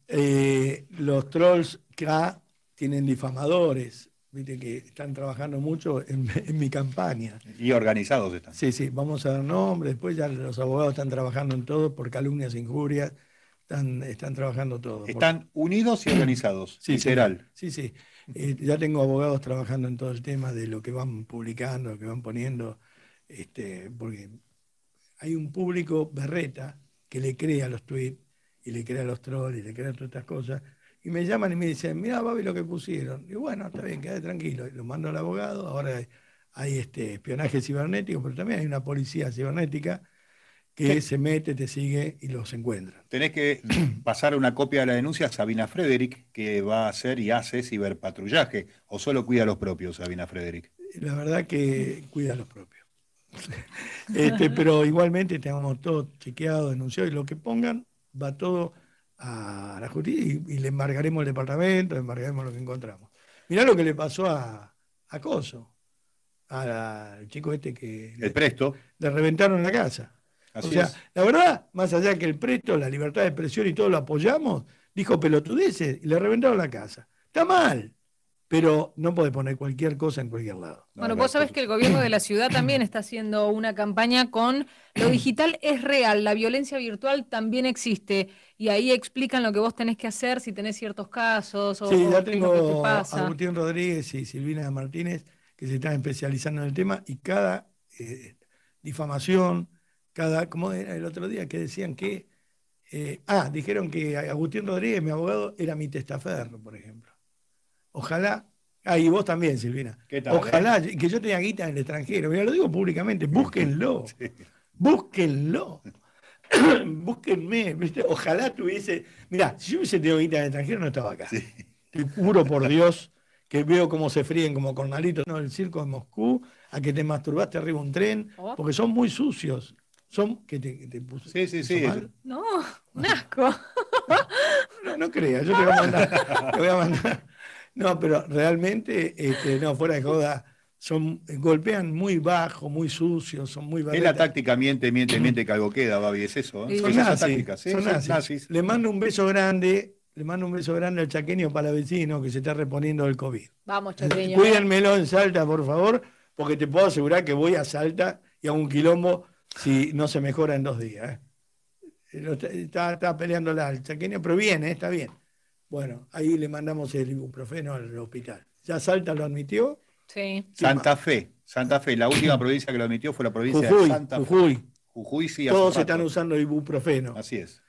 los trolls acá tienen difamadores, ¿viste? Que están trabajando mucho en mi campaña. Y organizados están. Sí, vamos a dar nombres. Después ya los abogados están trabajando en todo por calumnias e injurias. Están trabajando todo. Están unidos y organizados, sí, literal. Sí. Ya tengo abogados trabajando en todo el tema de lo que van publicando, lo que van poniendo, porque hay un público berreta que le crea a los tweets y le crea a los trolls y le crea a todas estas cosas, y me llaman y me dicen, mirá, Babi, lo que pusieron. Y bueno, está bien, quédate tranquilo. Y lo mando al abogado. Ahora hay espionaje cibernético, pero también hay una policía cibernética que se mete, te sigue y los encuentra. Tenés que pasar una copia de la denuncia a Sabina Frederick, que va a hacer y hace ciberpatrullaje, o solo cuida a los propios, Sabina Frederick. La verdad que cuida a los propios. Pero igualmente tenemos todo chequeado, denunciado, y lo que pongan va todo a la justicia y le embargaremos el departamento, le embargaremos lo que encontramos. Mirá lo que le pasó a Coso, al chico que... El Presto. Le reventaron la casa. Así o sea, es. La verdad, más allá que el Presto, la libertad de expresión y todo lo apoyamos, dijo pelotudeces y le reventaron la casa. Está mal, pero no puede poner cualquier cosa en cualquier lado. Bueno, vos sabés que el gobierno de la ciudad también está haciendo una campaña con lo digital es real, la violencia virtual también existe, y ahí explican lo que vos tenés que hacer si tenés ciertos casos o sí, ya qué es lo que te tengo pasa. a Agustín Rodríguez y Silvina Martínez que se están especializando en el tema, y cada difamación, como era el otro día que decían que dijeron que Agustín Rodríguez, mi abogado, era mi testaferro, por ejemplo. Ojalá, y vos también, Silvina. ¿Qué tal, ojalá que yo tenga guita en el extranjero. Mira, lo digo públicamente, búsquenlo. Sí. Búsquenlo. Búsquenme, ¿viste? Ojalá tuviese. Mirá, si yo hubiese tenido guita en el extranjero, no estaba acá. Sí. Te juro por Dios que veo cómo se fríen como cornalitos en el circo de Moscú, a que te masturbaste arriba de un tren, porque son muy sucios. Son que te puse. Sí. No, un asco. No creas, yo te voy a mandar. No, pero realmente, no, fuera de joda, golpean muy bajo, muy sucios, son muy baratas. Es la táctica miente que algo queda, Babi, es eso. Sí. Son nazis. Le mando un beso grande al chaqueño palavecino que se está reponiendo del COVID. Vamos, chaqueño. Cuídenmelo en Salta, por favor, porque te puedo asegurar que voy a Salta y a un quilombo si no se mejora en 2 días. Está peleando el chaqueño, pero bien, está bien. Bueno, ahí le mandamos el ibuprofeno al hospital. ¿Ya Salta lo admitió? Sí. Santa Fe, la última provincia que lo admitió fue la provincia de Santa Fe. Jujuy, sí. Todos están usando ibuprofeno. Así es.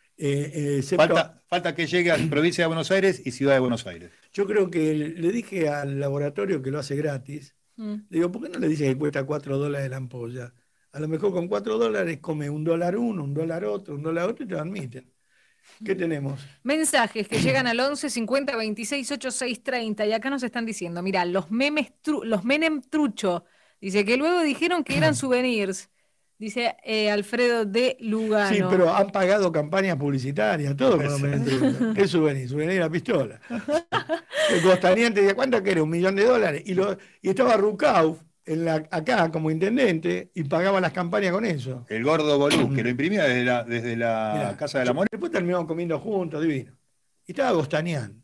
Falta que llegue a la provincia de Buenos Aires y Ciudad de Buenos Aires. Yo creo que le dije al laboratorio que lo hace gratis. Le digo, ¿por qué no le dice que cuesta $4 la ampolla? A lo mejor con $4 come $1 uno, $1 otro, $1 otro y te lo admiten. ¿Qué tenemos? Mensajes que llegan al 11 50 26 86 30 y acá nos están diciendo, mirá, los Menem trucho, dice que luego dijeron que eran souvenirs, dice Alfredo de Lugano. Sí, pero han pagado campañas publicitarias, todo con los Menem trucho. ¿Qué souvenir? Souvenir a pistola. El Costaniente decía, ¿cuánto quiere? $1 millón. Y estaba Rucauf acá como intendente y pagaba las campañas con eso. El gordo Bolú, que lo imprimía desde la Casa de la Moneda. Después terminamos comiendo juntos, divino. Y estaba Gostanián.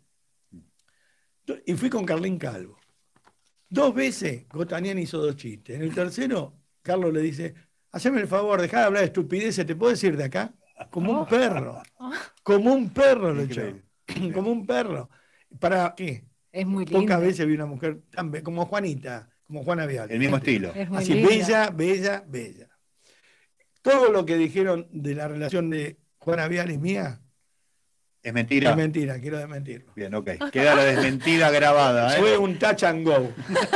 Y fui con Carlín Calvo. 2 veces Gostanián hizo 2 chistes. En el tercero, Carlos le dice, haceme el favor, dejá de hablar de estupideces, ¿te puedo decir de acá? Como un perro. Como un perro lo echó. Como un perro. ¿Para qué? Es muy lindo. Pocas veces vi una mujer tan como Juanita. Como Juana Vial. El mismo estilo. Así, linda. bella. Todo lo que dijeron de la relación de Juana Vial y mía ¿es mentira? Es mentira, quiero desmentirlo. Bien, ok. Queda la desmentida grabada. Fue un touch and go.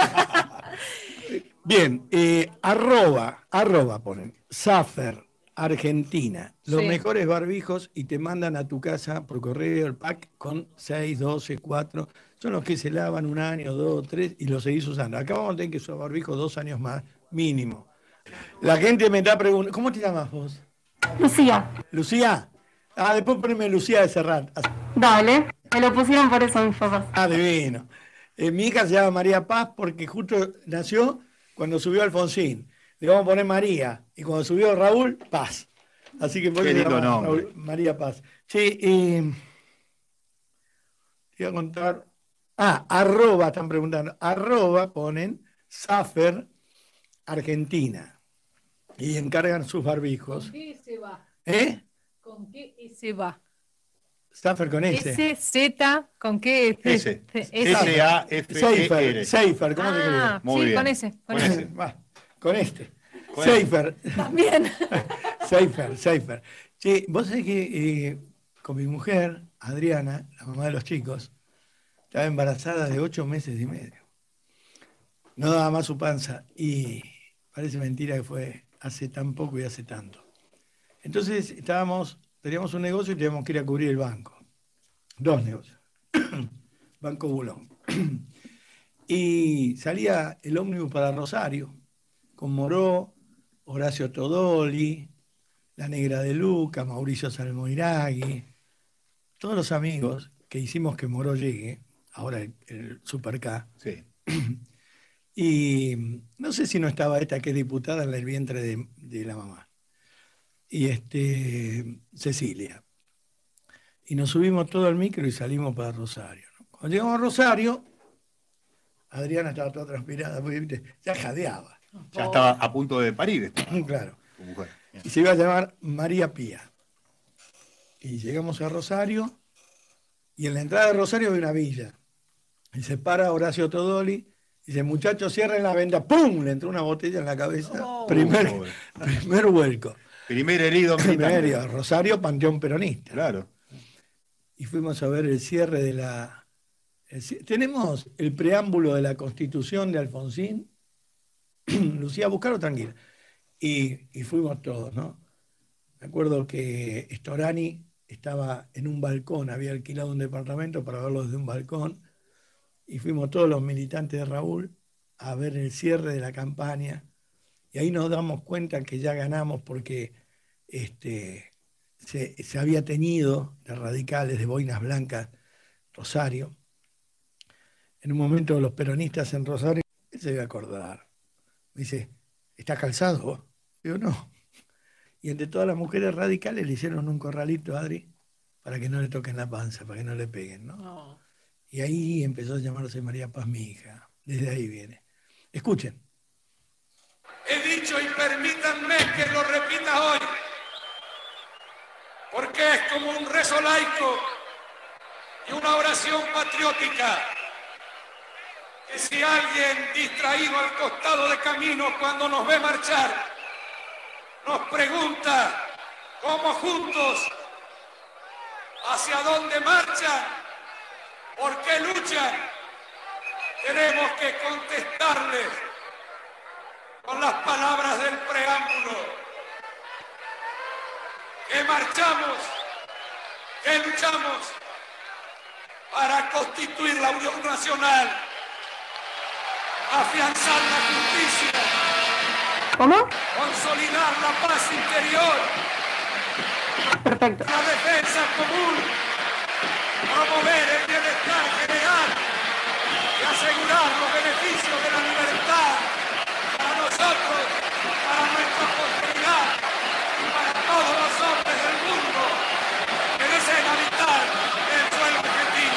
Bien, arroba ponen. Safer, Argentina. Los mejores barbijos y te mandan a tu casa por correo el pack con 6, 12, 4. Son los que se lavan 1 año, 2, 3 y los seguís usando. Acá vamos a tener que usar barbijos 2 años más, mínimo. La gente me está preguntando, ¿cómo te llamas vos? Lucía. ¿Lucía? Después poneme Lucía de Serrat. Dale, me lo pusieron por eso mis papás. Divino. Mi hija se llama María Paz porque justo nació cuando subió Alfonsín. Le vamos a poner María. Y cuando subió Raúl, Paz. Así que por eso se llama María Paz. Sí, te voy a contar. Arroba, están preguntando. Arroba ponen Safer Argentina. Y encargan sus barbijos. ¿Con qué se va? ¿Con qué se va? Safer con S. S-Z, ¿con qué? S-A-F-E-R. Safer, ¿cómo se escribe? Muy bien. Con ese. Con este. Safer. También. Safer. Sí, vos sabés que con mi mujer, Adriana, la mamá de los chicos. Estaba embarazada de 8 meses y medio. No daba más su panza. Y parece mentira que fue hace tan poco y hace tanto. Entonces teníamos un negocio y teníamos que ir a cubrir el banco. 2 negocios. Banco Bulón. Y salía el ómnibus para Rosario, con Moró, Horacio Todoli, la Negra de Luca, Mauricio Salmoiragui, todos los amigos que hicimos que Moró llegue, ahora el Super K. Sí. Y no sé si no estaba esta que es diputada en el vientre de la mamá. Y Cecilia. Y nos subimos todo al micro y salimos para Rosario, ¿no? Cuando llegamos a Rosario, Adriana estaba toda transpirada, porque ya jadeaba. Ya estaba a punto de parir. Claro. Y se iba a llamar María Pía. Y llegamos a Rosario, y en la entrada de Rosario hay una villa. Y se para Horacio Todoli, y dice, muchachos, cierren la venda. ¡Pum! Le entró una botella en la cabeza. Primer vuelco. Primer herido militar. Rosario, Panteón Peronista. Claro. Y fuimos a ver el cierre de la... Tenemos el preámbulo de la Constitución de Alfonsín. Lucía, buscarlo tranquila. Y fuimos todos, ¿no? Me acuerdo que Storani estaba en un balcón, había alquilado un departamento para verlo desde un balcón, y fuimos todos los militantes de Raúl a ver el cierre de la campaña, y ahí nos damos cuenta que ya ganamos porque se había teñido de radicales, de boinas blancas, Rosario. En un momento los peronistas en Rosario, él se debe acordar, me dice, ¿estás calzado vos? Digo, no. Y entre todas las mujeres radicales le hicieron un corralito a Adri para que no le toquen la panza, para que no le peguen, ¿no? Oh. Y ahí empezó a llamarse María Paz, mi hija. Desde ahí viene. Escuchen. He dicho y permítanme que lo repita hoy, porque es como un rezo laico y una oración patriótica, que si alguien distraído al costado de camino cuando nos ve marchar, nos pregunta cómo juntos, hacia dónde marchan, por qué luchan, tenemos que contestarles con las palabras del preámbulo, que marchamos, que luchamos para constituir la unión nacional, afianzar la justicia, ¿cómo? consolidar la paz interior, Perfecto. la defensa común, promover el bienestar general y asegurar los beneficios de la libertad para nosotros, para nuestra posteridad y para todos los hombres del mundo que deseen habitar el suelo argentino.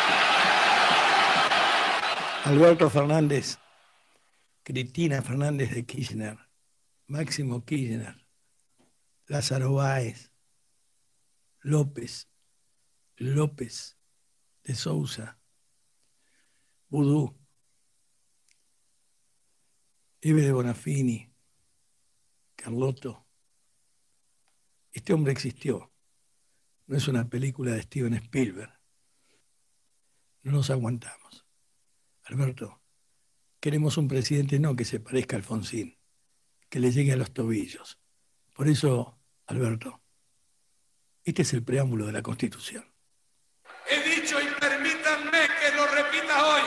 Alberto Fernández, Cristina Fernández de Kirchner, Máximo Kirchner, Lázaro Báez, López de Sousa, Vudú, Eve de Bonafini, Carlotto. Este hombre existió. No es una película de Steven Spielberg. No nos aguantamos. Alberto, queremos un presidente no que se parezca a Alfonsín, que le llegue a los tobillos. Por eso, Alberto, este es el preámbulo de la Constitución. He dicho y permítanme que lo repita hoy,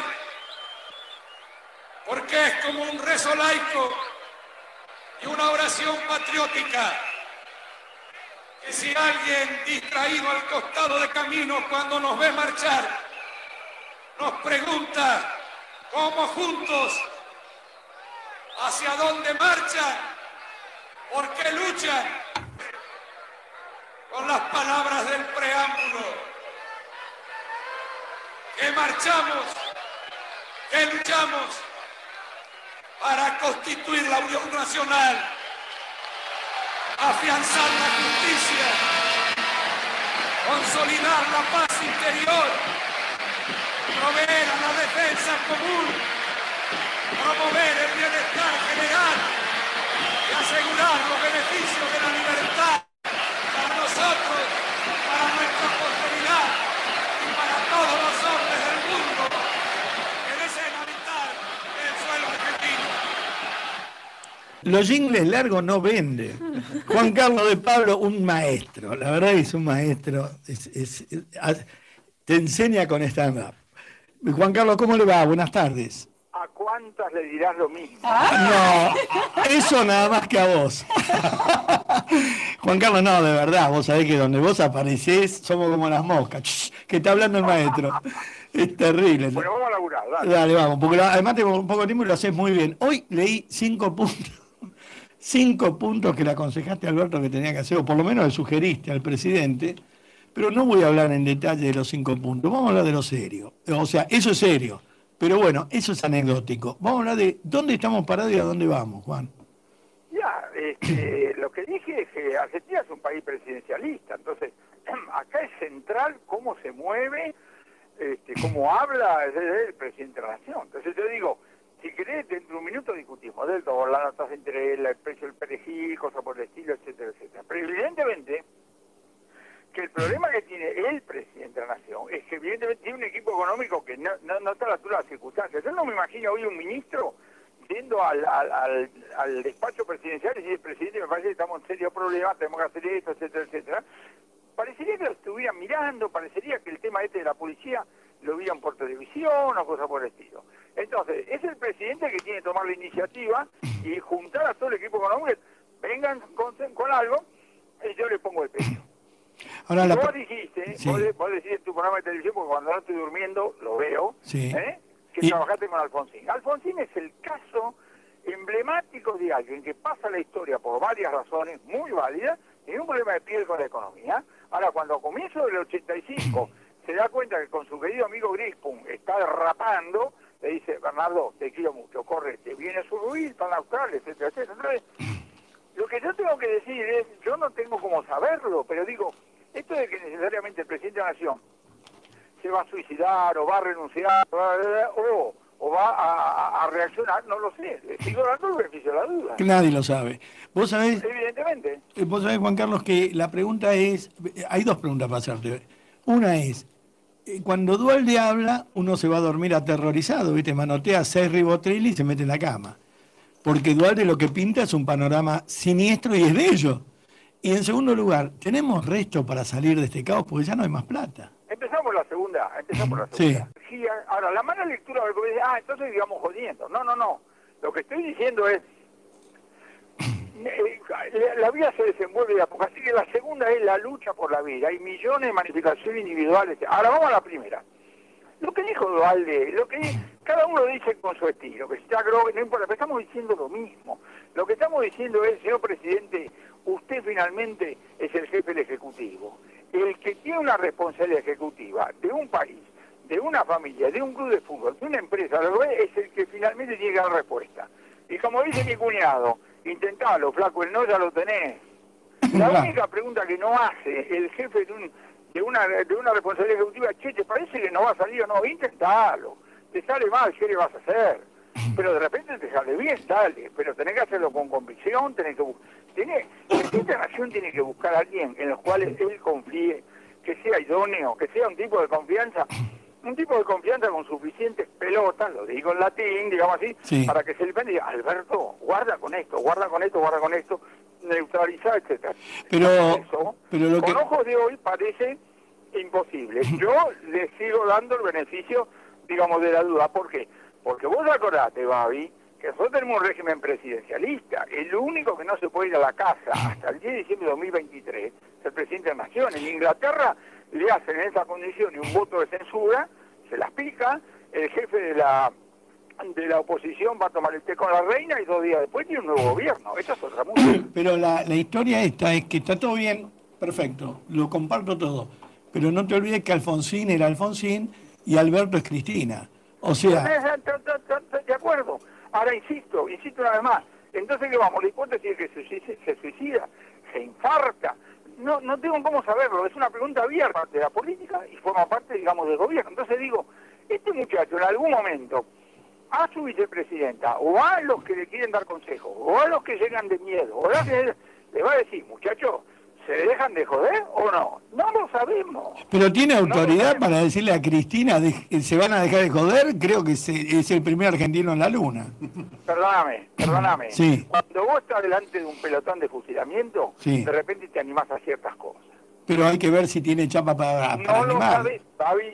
porque es como un rezo laico y una oración patriótica, que si alguien distraído al costado de camino cuando nos ve marchar, nos pregunta cómo juntos, hacia dónde marchan, por qué luchan, con las palabras del preámbulo, que marchamos, que luchamos para constituir la unión nacional, afianzar la justicia, consolidar la paz interior, proveer a la defensa común, promover el bienestar general y asegurar los beneficios de la libertad para nosotros, para nuestra Los jingles largos no venden. Juan Carlos de Pablo, un maestro. La verdad es un maestro. Te enseña con stand-up. Juan Carlos, ¿cómo le va? Buenas tardes. ¿A cuántas le dirás lo mismo? No, eso nada más que a vos. Juan Carlos, no, de verdad, vos sabés que donde vos aparecés somos como las moscas. Que está hablando el maestro. Es terrible. Bueno, vamos a laburar, dale. Dale, vamos, porque además tengo un poco de tiempo y lo haces muy bien. Hoy leí 5 puntos. 5 puntos que le aconsejaste a Alberto que tenía que hacer, o por lo menos le sugeriste al presidente, pero no voy a hablar en detalle de los 5 puntos, vamos a hablar de lo serio. O sea, eso es serio, pero bueno, eso es anecdótico. Vamos a hablar de dónde estamos parados y a dónde vamos, Juan. Ya, lo que dije es que Argentina es un país presidencialista, entonces acá es central cómo se mueve, cómo habla el presidente de la nación. Entonces yo digo, si querés, dentro de un minuto discutimos del dólar, la tasa de interés, el precio del perejil, cosas por el estilo, etcétera, etcétera. Pero evidentemente que el problema que tiene el presidente de la nación es que evidentemente tiene un equipo económico que no está a la altura de las circunstancias. Yo no me imagino hoy un ministro yendo al despacho presidencial y decir, presidente, me parece que estamos en serios problemas, tenemos que hacer esto, etcétera, etcétera. Parecería que lo estuvieran mirando, parecería que el tema de la policía lo vieron por televisión o cosas por el estilo. Entonces, es el presidente que tiene que tomar la iniciativa y juntar a todo el equipo económico, vengan con algo y yo le pongo el peso. Ahora vos dijiste, sí. vos decís en tu programa de televisión, porque cuando no estoy durmiendo lo veo, sí. Que trabajaste con Alfonsín. Alfonsín es el caso emblemático de alguien que pasa la historia por varias razones muy válidas, tiene un problema de piel con la economía. Ahora, cuando a comienzo del 85 se da cuenta que con su querido amigo Grispum está derrapando, le dice, Bernardo, te quiero mucho, correte, viene su ruiz, está en Australia, etcétera, etcétera. Entonces, lo que yo tengo que decir es, yo no tengo cómo saberlo, pero digo, esto de que necesariamente el presidente de la Nación se va a suicidar, o va a renunciar, o va a reaccionar, no lo sé. Le sigo dando el beneficio de la duda. Nadie lo sabe. Vos sabés... Evidentemente. Vos sabés, Juan Carlos, que la pregunta es... Hay 2 preguntas para hacerte. Una es, cuando Duhalde habla, uno se va a dormir aterrorizado, ¿viste? Manotea 6 ribotril y se mete en la cama. Porque Duhalde lo que pinta es un panorama siniestro y es de ellos. Y en segundo lugar, ¿tenemos resto para salir de este caos? Porque ya no hay más plata. Empezamos la segunda. Sí. Ahora, la mala lectura del que dice, entonces digamos jodiendo. No. Lo que estoy diciendo es, la vida se desenvuelve de a poco. Así que la segunda es la lucha por la vida. Hay millones de manifestaciones individuales. Ahora vamos a la primera. Lo que dijo Duhalde, cada uno dice con su estilo, que está no importa, pero estamos diciendo lo mismo. Lo que estamos diciendo es, señor presidente, usted finalmente es el jefe del Ejecutivo. El que tiene una responsabilidad ejecutiva de un país, de una familia, de un club de fútbol, de una empresa, es el que finalmente tiene que dar respuesta. Y como dice mi cuñado, intentalo, flaco, el no ya lo tenés. La única pregunta que no hace el jefe de una responsabilidad ejecutiva, che, ¿te parece que no va a salir o no? Intentalo. Te sale mal, ¿qué le vas a hacer? Pero de repente te sale bien, sale. Pero tenés que hacerlo con convicción, esta nación tiene que buscar a alguien en los cuales él confíe, que sea idóneo, que sea un tipo de confianza con suficientes pelotas, lo digo en latín, digamos así, sí. Para que se le diga, Alberto, guarda con esto, neutralizar, etcétera. Pero con ojos de hoy parece imposible. Yo le sigo dando el beneficio, digamos, de la duda. ¿Por qué? Porque vos acordate, Babi, que nosotros tenemos un régimen presidencialista. El único que no se puede ir a la casa hasta el 10 de diciembre de 2023 es el presidente de la Nación. En Inglaterra le hacen en esa condición y un voto de censura, se las pica, el jefe de la oposición va a tomar el té con la reina y 2 días después tiene un nuevo gobierno. Esa es otra música. Pero la historia esta es que está todo bien, perfecto, lo comparto todo. Pero no te olvides que Alfonsín era Alfonsín y Alberto es Cristina. O sea... De acuerdo. Ahora insisto una vez más. Entonces, ¿qué vamos? La hipótesis es que se suicida, se infarta. No tengo cómo saberlo. Es una pregunta abierta de la política y forma parte, digamos, del gobierno. Entonces digo, este muchacho en algún momento a su vicepresidenta o a los que le quieren dar consejos o a los que llegan de miedo o a los que le va a decir, muchacho, ¿Se dejan de joder o no? No lo sabemos. Pero tiene autoridad para decirle a Cristina, ¿se van a dejar de joder? Creo que es el primer argentino en la luna. Perdóname. Sí. Cuando vos estás delante de un pelotón de fusilamiento, sí, de repente te animás a ciertas cosas. Pero hay que ver si tiene chapa para no animar. Lo sabes, Fabi,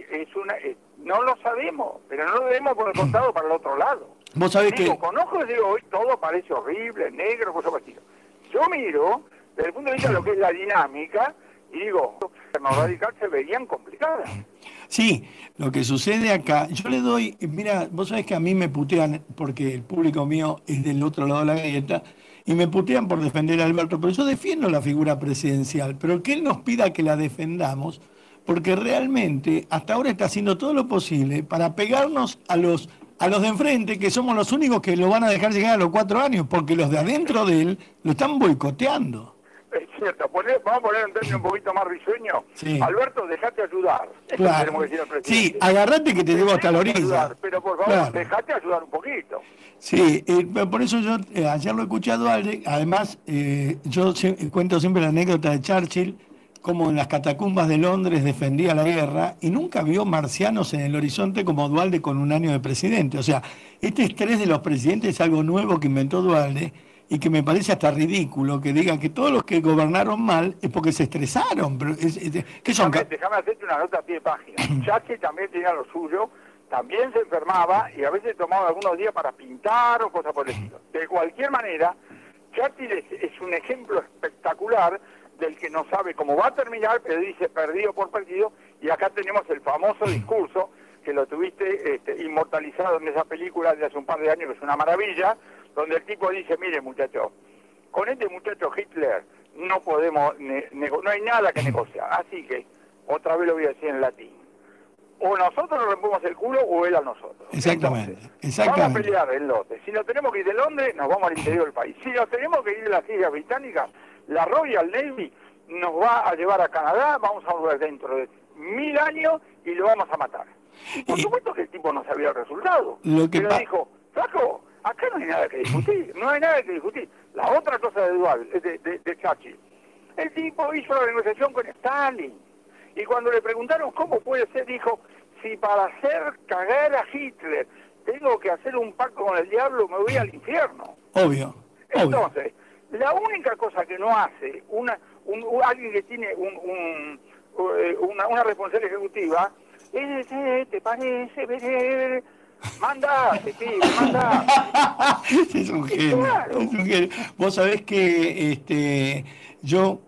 no lo sabemos, pero no lo vemos por el costado para el otro lado. Vos sabés que... Con ojos digo, hoy todo parece horrible, negro, cosas por el estilo. Yo miro, desde el punto de vista de lo que es la dinámica, y digo, los radical se verían complicadas. Sí, lo que sucede acá, yo le doy, mira, vos sabés que a mí me putean, porque el público mío es del otro lado de la grieta, y me putean por defender a Alberto, pero yo defiendo la figura presidencial, pero que él nos pida que la defendamos, porque realmente hasta ahora está haciendo todo lo posible para pegarnos a los de enfrente, que somos los únicos que lo van a dejar llegar a los 4 años, porque los de adentro de él lo están boicoteando. Es cierto, vamos a poner un término un poquito más risueño. Sí. Alberto, dejate ayudar. Claro. Sí, agarrate que te llevo hasta la orilla. Ayudar, pero por favor, claro, dejate ayudar un poquito. Sí, por eso yo ayer lo he escuchado, además yo cuento siempre la anécdota de Churchill, como en las catacumbas de Londres defendía la guerra y nunca vio marcianos en el horizonte como Duhalde con un año de presidente. O sea, este estrés de los presidentes es algo nuevo que inventó Duhalde y que me parece hasta ridículo que digan que todos los que gobernaron mal es porque se estresaron. Pero ¿qué son? Déjame hacerte una nota a pie de página. Churchill también tenía lo suyo, también se enfermaba y a veces tomaba algunos días para pintar o cosas por el estilo. De cualquier manera, Churchill es un ejemplo espectacular del que no sabe cómo va a terminar, pero dice perdido por perdido, y acá tenemos el famoso discurso que lo tuviste inmortalizado en esa película de hace un par de años, que es una maravilla, donde el tipo dice, mire muchacho, con este muchacho Hitler no podemos, no hay nada que negociar, así que, otra vez lo voy a decir en latín, o nosotros nos rompemos el culo o él a nosotros. Exactamente. Entonces, exactamente. Vamos a pelear el lote. Si nos tenemos que ir de Londres, nos vamos al interior del país. Si nos tenemos que ir de las Islas Británicas, la Royal Navy nos va a llevar a Canadá, vamos a volver dentro de 1000 años y lo vamos a matar. Y por supuesto que el tipo no sabía el resultado. Pero dijo, flaco, acá no hay nada que discutir, no hay nada que discutir. La otra cosa de Churchill, el tipo hizo la negociación con Stalin. Y cuando le preguntaron cómo puede ser, dijo, si para hacer cagar a Hitler tengo que hacer un pacto con el diablo, me voy al infierno. Obvio. Entonces, la única cosa que no hace alguien que tiene una responsabilidad ejecutiva es, ¿te parece? Mandate, pibe, mandate. Es un genio, claro. Es un genio. Vos sabés que yo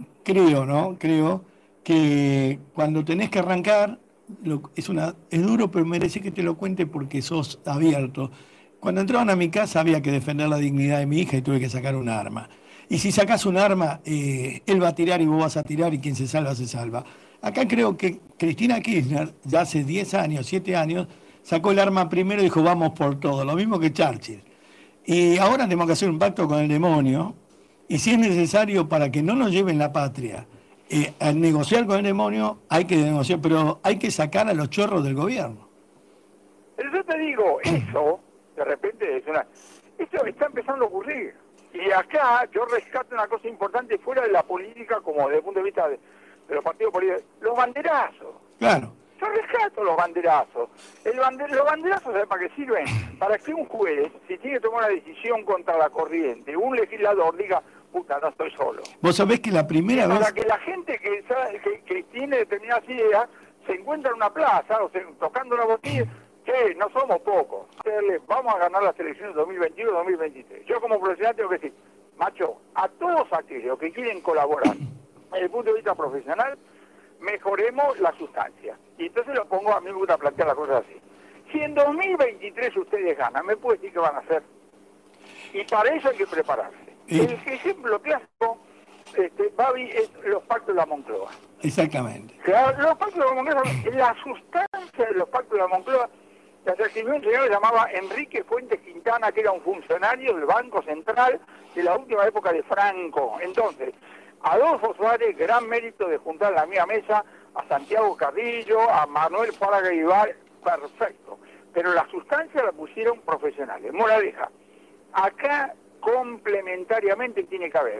creo que cuando tenés que arrancar, es duro, pero merece que te lo cuente porque sos abierto. Cuando entraban a mi casa había que defender la dignidad de mi hija y tuve que sacar un arma. Y si sacás un arma, él va a tirar y vos vas a tirar y quien se salva, se salva. Acá creo que Cristina Kirchner, ya hace 10 años, 7 años, sacó el arma primero y dijo vamos por todo, lo mismo que Churchill. Y ahora tenemos que hacer un pacto con el demonio y si es necesario para que no nos lleven la patria, al negociar con el demonio hay que negociar, pero hay que sacar a los chorros del gobierno. Pero yo te digo, eso, de repente, esto está empezando a ocurrir. Y acá yo rescato una cosa importante fuera de la política, como desde el punto de vista de los partidos políticos, los banderazos. Claro. Yo rescato los banderazos. Los banderazos, ¿sabes para qué sirven? Para que un juez, si tiene que tomar una decisión contra la corriente, un legislador diga, puta, no estoy solo. Vos sabés que la primera vez... Para que la gente que tiene determinadas ideas se encuentra en una plaza, o sea, tocando una botella, che, no somos pocos. Vamos a ganar las elecciones 2021-2023. Yo como profesional tengo que decir, macho, a todos aquellos que quieren colaborar desde el punto de vista profesional, mejoremos la sustancia. Y entonces lo pongo, a mí me gusta plantear las cosas así. Si en 2023 ustedes ganan, ¿me puede decir qué van a hacer? Y para eso hay que prepararse. El ejemplo clásico, Babi, es los pactos de la Moncloa. Exactamente. Claro, los pactos de la Moncloa, la sustancia de los pactos de la Moncloa, se escribió un señor que se llamaba Enrique Fuentes Quintana, que era un funcionario del Banco Central de la última época de Franco. Entonces, Adolfo Suárez, gran mérito de juntar en la misma mesa a Santiago Carrillo, a Manuel Faraga Ibar, perfecto. Pero la sustancia la pusieron profesionales. Moraleja, acá complementariamente tiene que haber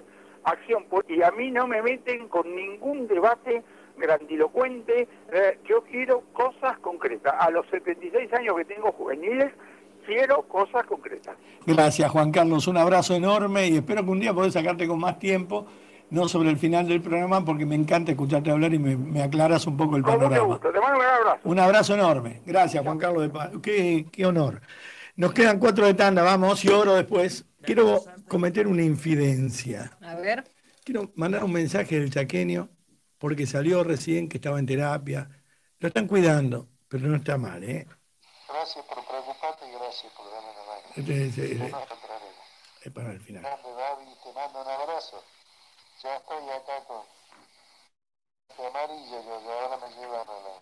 acción, y a mí no me meten con ningún debate grandilocuente. Yo quiero cosas concretas. A los 76 años que tengo juveniles, quiero cosas concretas. Gracias, Juan Carlos, un abrazo enorme y espero que un día podés sacarte con más tiempo, no sobre el final del programa, porque me encanta escucharte hablar y me aclaras un poco el panorama. Con mucho gusto, te mando un abrazo. Un abrazo enorme. Gracias, Juan Carlos de Paz. Qué honor. Nos quedan 4 de tanda, vamos, y oro después. Quiero cometer una infidencia. A ver. Quiero mandar un mensaje del chaqueño, porque salió recién que estaba en terapia. Lo están cuidando, pero no está mal, ¿eh? Gracias por preocuparte y gracias por darme una mano. Es para el final. Gaby, te mando un abrazo. Ya estoy acá con amarilla, y ahora me llevan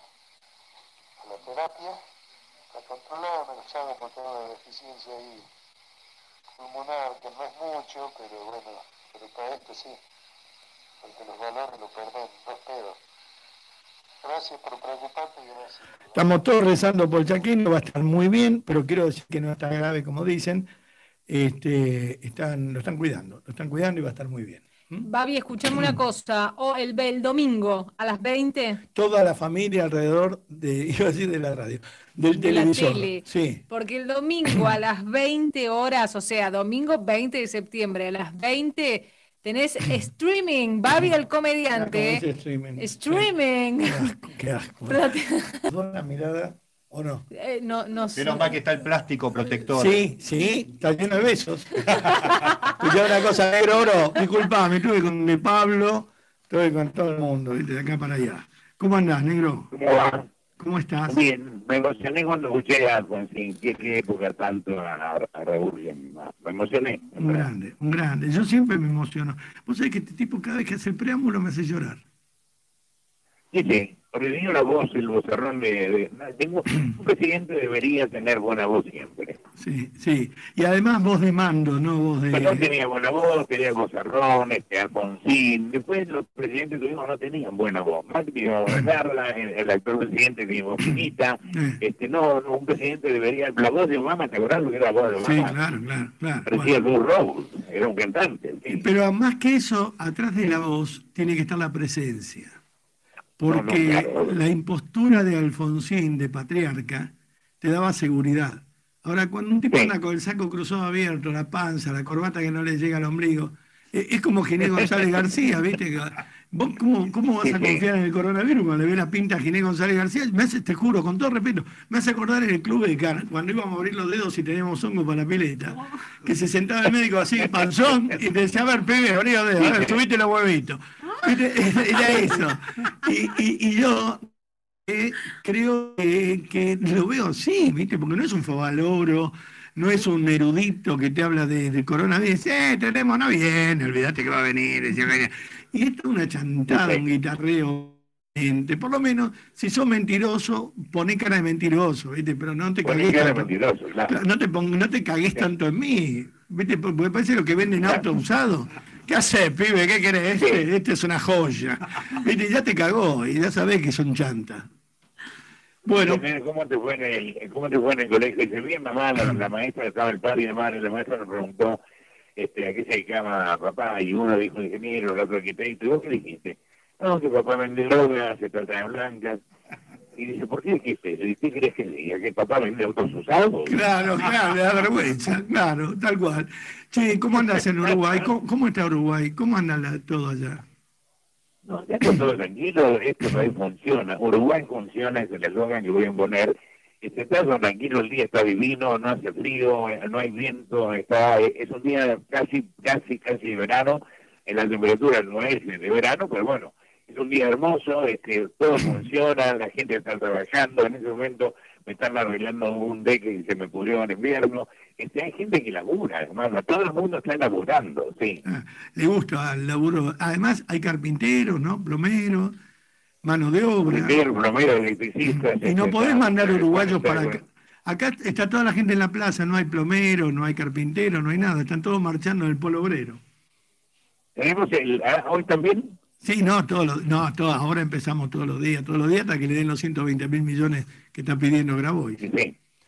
a la terapia, a controlar, me lo hago por toda la deficiencia ahí pulmonar, que no es mucho, pero bueno, pero para esto sí, porque los valores lo perdón, 2 pedos. Gracias por preocuparte y gracias. Estamos todos rezando por el chaqueño, va a estar muy bien, pero quiero decir que no está grave como dicen. Lo están cuidando y va a estar muy bien. Babi, escuchame una cosa, el domingo a las 20. Toda la familia alrededor iba a decir de la radio, del televisor. La tele, sí. Porque el domingo a las 20 horas, o sea, domingo 20 de septiembre a las 20, tenés streaming, Babi el comediante. Streaming. Qué asco. Una mirada. ¿O no? No sé. Menos mal que está el plástico protector. Sí, está lleno de besos. Escuchá una cosa, negro oro. Disculpame, estuve con De Pablo, estuve con todo el mundo, ¿viste? De acá para allá. ¿Cómo andás, negro? ¿Cómo va? ¿Cómo estás? Bien, me emocioné cuando escuché a Alfonsín. ¿Qué época tanto a Raúl? Me emocioné. Un grande. Yo siempre me emociono. Vos sabés que este tipo cada vez que hace el preámbulo me hace llorar. Sí. Porque tenía la voz, el vozarrón un presidente debería tener buena voz siempre. Sí. Y además voz de mando, no voz de... Pero no tenía buena voz, tenía vozarrón, Alfonsín. Después los presidentes que tuvimos no tenían buena voz. Macri iba a gobernarla, el actual presidente tenía voz finita. Un presidente debería... La voz de Obama, ¿te acordás lo que era la voz de Obama? Sí, claro. Parecía Lou Rawls, era un cantante. ¿Sí? Pero más que eso, atrás de la voz tiene que estar la presencia. Porque la impostura de Alfonsín, de patriarca, te daba seguridad. Ahora, cuando un tipo anda con el saco cruzado abierto, la panza, la corbata que no le llega al ombligo, es como Ginés González García, ¿viste? ¿Vos cómo vas a confiar en el coronavirus cuando le ves la pinta a Ginés González García? Me hace, te juro, con todo respeto, me hace acordar en el club de Car, cuando íbamos a abrir los dedos y teníamos hongo para la pileta, que se sentaba el médico así, panzón, y te decía, a ver, pibe, abrí los dedos, a ver, subiste los huevitos. Era eso. Y yo creo que lo veo así, ¿viste? Porque no es un favaloro, no es un erudito que te habla de coronavirus. Tenemos, no viene, olvídate que va a venir. Y esto es una chantada, un guitarreo. Por lo menos, si sos mentiroso, poné cara de mentiroso, ¿viste? Pero no te cagues tanto. Claro. No te cagues tanto en mí, ¿viste? Porque parece lo que venden auto usado. ¿Qué haces, pibe? ¿Qué querés? Este es una joya. ¿Viste? Ya te cagó y ya sabés que son chantas. Bueno. ¿Cómo te fue en el colegio? Dice, bien, mamá, la maestra estaba el padre y la madre, la maestra nos preguntó a qué se dedicaba papá, y uno dijo ingeniero, el otro arquitecto, ¿y vos qué dijiste? No, que papá vende drogas, se trata de blancas. Y dice, ¿por qué dijiste eso? ¿Y qué crees que diga? ¿Que papá vende autos usados? Claro, le da vergüenza, claro, tal cual. Che, ¿cómo andas en Uruguay? ¿Cómo está Uruguay? ¿Cómo anda todo allá? No, ya está todo tranquilo, esto país funciona. Uruguay funciona, es el eslogan que voy a poner. Está todo tranquilo, el día está divino, no hace frío, no hay viento, es un día casi de verano. En la temperatura no es de verano, pero bueno, es un día hermoso, todo funciona, la gente está trabajando. En ese momento me están arreglando un deck que se me pudrió en invierno. Hay gente que labura, hermano, todo el mundo está laburando, sí. Le gusta el laburo. Además hay carpinteros, ¿no? Plomeros, mano de obra. Plomeros, electricistas. Y no podés mandar uruguayos para acá. Acá está toda la gente en la plaza, no hay plomeros, no hay carpinteros, no hay nada, están todos marchando en el polo obrero. ¿Tenemos hoy también? Sí, ahora empezamos todos los días hasta que le den los 120.000 millones que está pidiendo Grabois. Sí.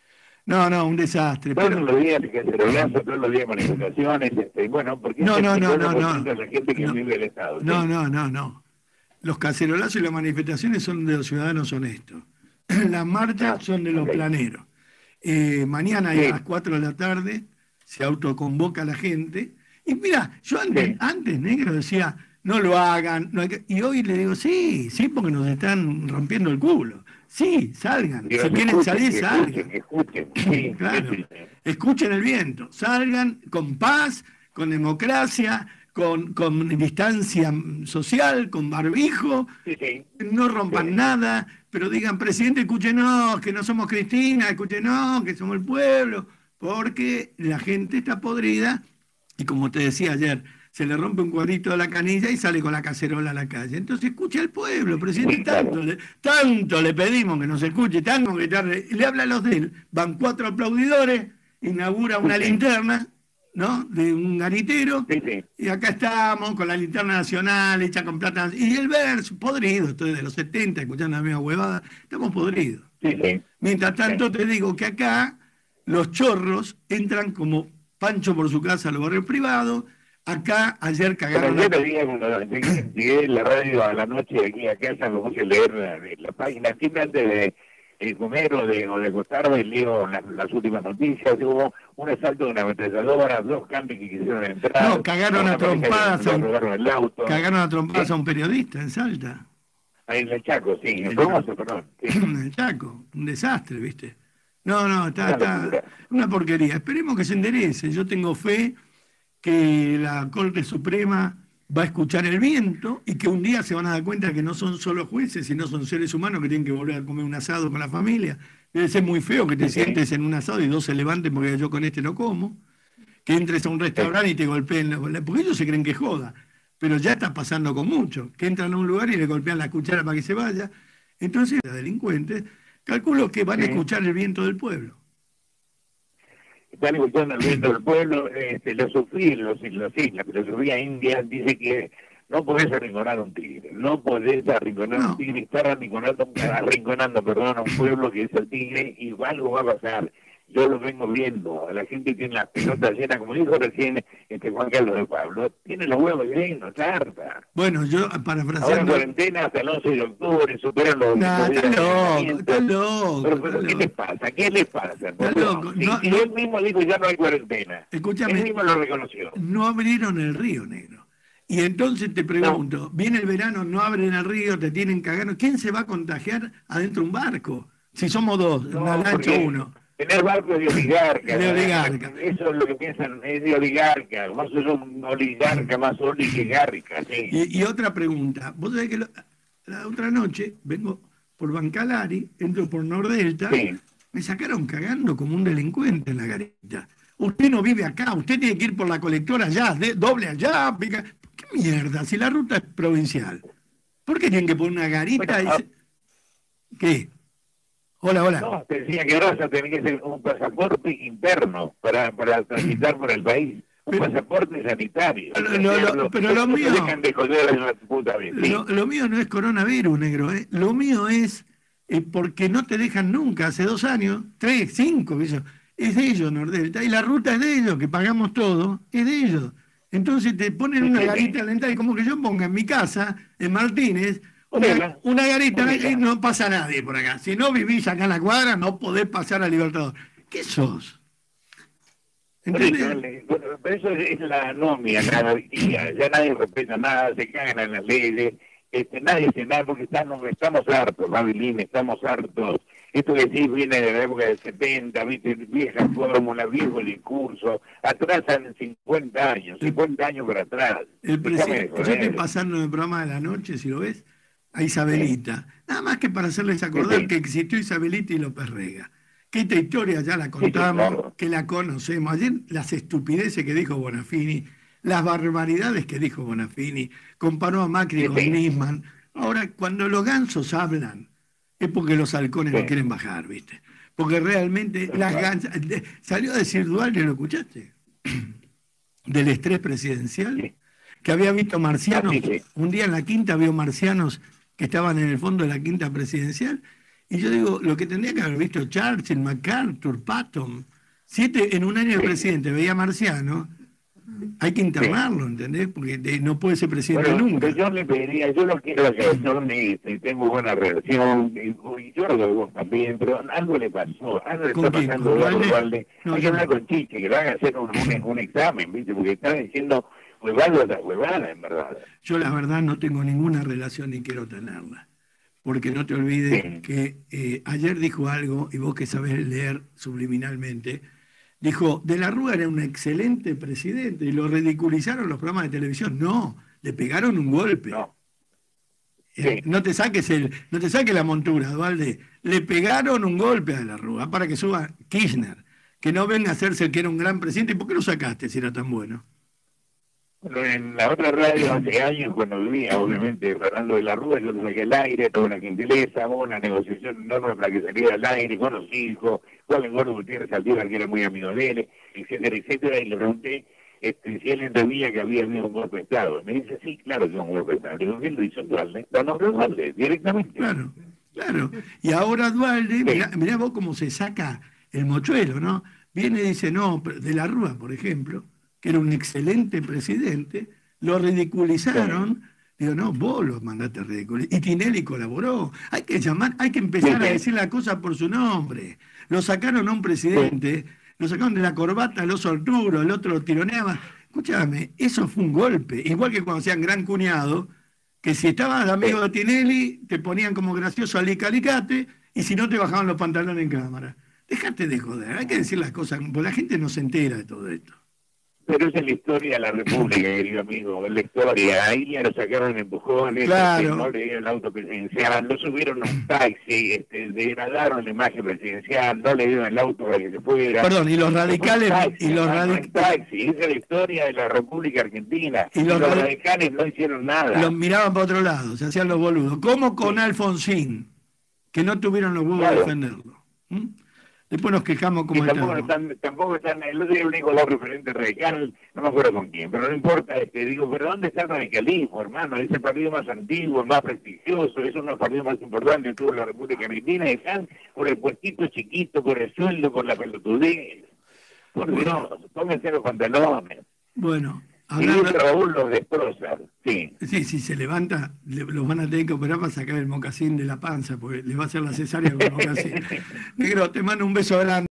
No, un desastre. Todos los días cacerolazos, todos los días manifestaciones, bueno, porque no. La gente que vive el Estado. No. Los cacerolazos y las manifestaciones son de los ciudadanos honestos. Las marchas son de los planeros. Mañana a las 4 de la tarde se autoconvoca la gente. Y mira, yo antes, negro, decía, no lo hagan. Y hoy le digo, sí, porque nos están rompiendo el culo. Sí, salgan. Si quieren salir, salgan. Escuchen. Claro. Escuchen el viento. Salgan con paz, con democracia, con distancia social, con barbijo. No rompan nada, pero digan, presidente, escúchenos, que no somos Cristina, escúchenos, que somos el pueblo, porque la gente está podrida y como te decía ayer, se le rompe un cuadrito de la canilla y sale con la cacerola a la calle. Entonces escucha al pueblo, presidente, tanto le pedimos que nos escuche, tanto que le habla a los de él, van 4 aplaudidores, inaugura una linterna, ¿no? De un garitero, y acá estamos con la linterna nacional hecha con plata, y el verso, podrido, estoy de los 70, escuchando la misma huevada, estamos podridos. Mientras tanto te digo que acá los chorros entran como Pancho por su casa a los barrios privados. Acá ayer cagaron. Pero yo llegué en la radio a la noche aquí a casa, me puse a leer la página, siempre antes de comer o de acostarme, leo las últimas noticias. Hubo un asalto de una ametralladora, 2 cambios que quisieron entrar. No, cagaron a trompadas a un periodista en Salta. Ahí en el Chaco, sí, en Formosa, perdón. En el Chaco, un desastre, ¿viste? No, está una porquería. Esperemos que se enderece. Yo tengo fe que la Corte Suprema va a escuchar el viento y que un día se van a dar cuenta que no son solo jueces, sino son seres humanos que tienen que volver a comer un asado con la familia. Debe ser muy feo que te sientes en un asado y 2 se levanten porque yo con este no como. Que entres a un restaurante y te golpeen, porque ellos se creen que joda. Pero ya está pasando con mucho. Que entran a un lugar y le golpean la cuchara para que se vaya. Entonces, los delincuentes, calculo que van a escuchar el viento del pueblo. Están escuchando el viento del pueblo. La filosofía india dice que no podés arrinconar a un tigre. No podés arrinconar a un tigre. Estar arrinconando a un pueblo que es el tigre, y algo va a pasar. Yo lo vengo viendo, la gente tiene las pelotas llenas, como dijo recién Juan Carlos de Pablo, tiene los huevos llenos, tarta. Bueno, yo parafraseando... Ahora en cuarentena hasta el 11 de octubre, superan los... Está loco. Pero ¿qué les pasa? ¿Qué les pasa? Está loco. Y él mismo dijo, ya no hay cuarentena. Escúchame. Él mismo lo reconoció. No abrieron el río, negro. Y entonces te pregunto, viene el verano, no abren el río, te tienen cagando. ¿Quién se va a contagiar adentro de un barco? Si somos 2, una lancha 1. Tener barcos de oligarca. De oligarca. Eso es lo que piensan, es de oligarca. Vos sos un oligarca más oligarca. Sí. Y otra pregunta. Vos sabés que la otra noche vengo por Bancalari, entro por Nordelta, me sacaron cagando como un delincuente en la garita. Usted no vive acá, usted tiene que ir por la colectora allá, doble allá, pica. ¿Qué mierda? Si la ruta es provincial. ¿Por qué tienen que poner una garita? Bueno, ¿Qué? Hola. No, te decía que ahora vas a tener que hacer un pasaporte interno para transitar por el país. Un pasaporte sanitario. Pero lo mío... Dejan de joder a la puta vez. Lo mío no es coronavirus, negro. Lo mío es porque no te dejan nunca, hace 2 años, 3, 5, eso. Es de ellos, Nordelta. Y la ruta es de ellos, que pagamos todo, es de ellos. Entonces te ponen una garita lenta, y como que yo ponga en mi casa, en Martínez, una garita, y no pasa nadie por acá. Si no vivís acá en la cuadra, no podés pasar a Libertador. ¿Qué sos? ¿Entendés? Bueno, pero eso es la anomia, la anarquía. Ya nadie respeta nada, se cagan en las leyes, nadie hace nada porque estamos hartos, Mabilin, estamos hartos. Esto que sí viene de la época del 70, ¿viste? Vieja fórmula, viejo discurso, atrasan 50 años para atrás. Yo estoy pasando en el programa de la noche, si lo ves, a Isabelita. Nada más que para hacerles acordar que existió Isabelita y López Rega. Que esta historia ya la contamos, que la conocemos. Ayer las estupideces que dijo Bonafini, las barbaridades que dijo Bonafini, comparó a Macri con Nisman. Ahora, cuando los gansos hablan, es porque los halcones no quieren bajar, ¿viste? Porque realmente las gansas... Salió a decir Dualde, ¿lo escuchaste? Del estrés presidencial, que había visto marcianos. Un día en la quinta vio marcianos que estaban en el fondo de la quinta presidencial, Y yo digo, lo que tendría que haber visto Churchill, MacArthur, Patton, 7 en un año de presidente, veía Marciano, hay que internarlo, ¿entendés? Porque no puede ser presidente nunca. Yo le pediría, yo lo quiero hacer, y tengo buena relación, y yo lo vos también, pero algo le pasó, algo le está pasando a Dualde. Hay que hablar con Chiche, que le haga hacer un examen, ¿viste? Porque está diciendo huevada, en verdad. Yo la verdad no tengo ninguna relación ni quiero tenerla. Porque no te olvides que ayer dijo algo, y vos que sabés leer subliminalmente, dijo, De la Rúa era un excelente presidente, y lo ridiculizaron los programas de televisión. No, le pegaron un golpe. No, no te saques la montura, Dualde. Le pegaron un golpe a De la Rúa para que suba Kirchner, que no venga a hacerse el que era un gran presidente. ¿Y por qué lo sacaste si era tan bueno? Bueno, en la otra radio hace años, cuando vivía, obviamente, Fernando de la Rúa, yo lo saqué al aire, toda una gentileza, una negociación enorme para que saliera al aire con los hijos, Juan el Gordo Gutiérrez Saldívar, que era muy amigo de él, etcétera, etcétera, y le pregunté si él entendía que había habido un golpe de Estado. Me dice, sí, claro que es un golpe de Estado. Le digo, ¿quién lo hizo? Dualde. No, Dualde, directamente. Claro. Y ahora Dualde, mirá vos cómo se saca el mochuelo, ¿no? Viene y dice, no, De la Rúa, por ejemplo, que era un excelente presidente, lo ridiculizaron. Digo, no, vos lo mandaste a ridiculizar. Y Tinelli colaboró. Hay que empezar a decir la cosa por su nombre. Lo sacaron a un presidente, lo sacaron de la corbata al oso Arturo, el otro lo tironeaba. Escúchame, eso fue un golpe. Igual que cuando sean gran cuñado, que si estabas amigo de Tinelli, te ponían como gracioso al Alicate, y si no te bajaban los pantalones en cámara. Déjate de joder, hay que decir las cosas, porque la gente no se entera de todo esto. Pero esa es la historia de la República, querido amigo, es la historia. Ahí ya lo sacaron en empujones, claro. No le dieron el auto presidencial, no subieron a un taxi, degradaron la imagen presidencial, no le dieron el auto para que se fuera. Perdón, y los radicales... Taxi, esa es la historia de la República Argentina. Y los radicales no hicieron nada. Los miraban para otro lado, se hacían los boludos. Como con Alfonsín, que no tuvieron los huevos de defenderlo. Después nos quejamos como tampoco están, el otro día el único referente radical, no me acuerdo con quién, pero no importa, digo, pero ¿dónde está el radicalismo, hermano? Es el partido más antiguo, el más prestigioso, es uno de los partidos más importantes de toda la República Argentina, y están por el puestito chiquito, por el sueldo, por la pelotudez. Por Dios, pónganse los pantalones. Bueno, hablando... Y Raúl los destroza, sí. Sí, si se levanta, los van a tener que operar para sacar el mocasín de la panza, porque le va a hacer la cesárea con el mocasín. Negro, te mando un beso grande.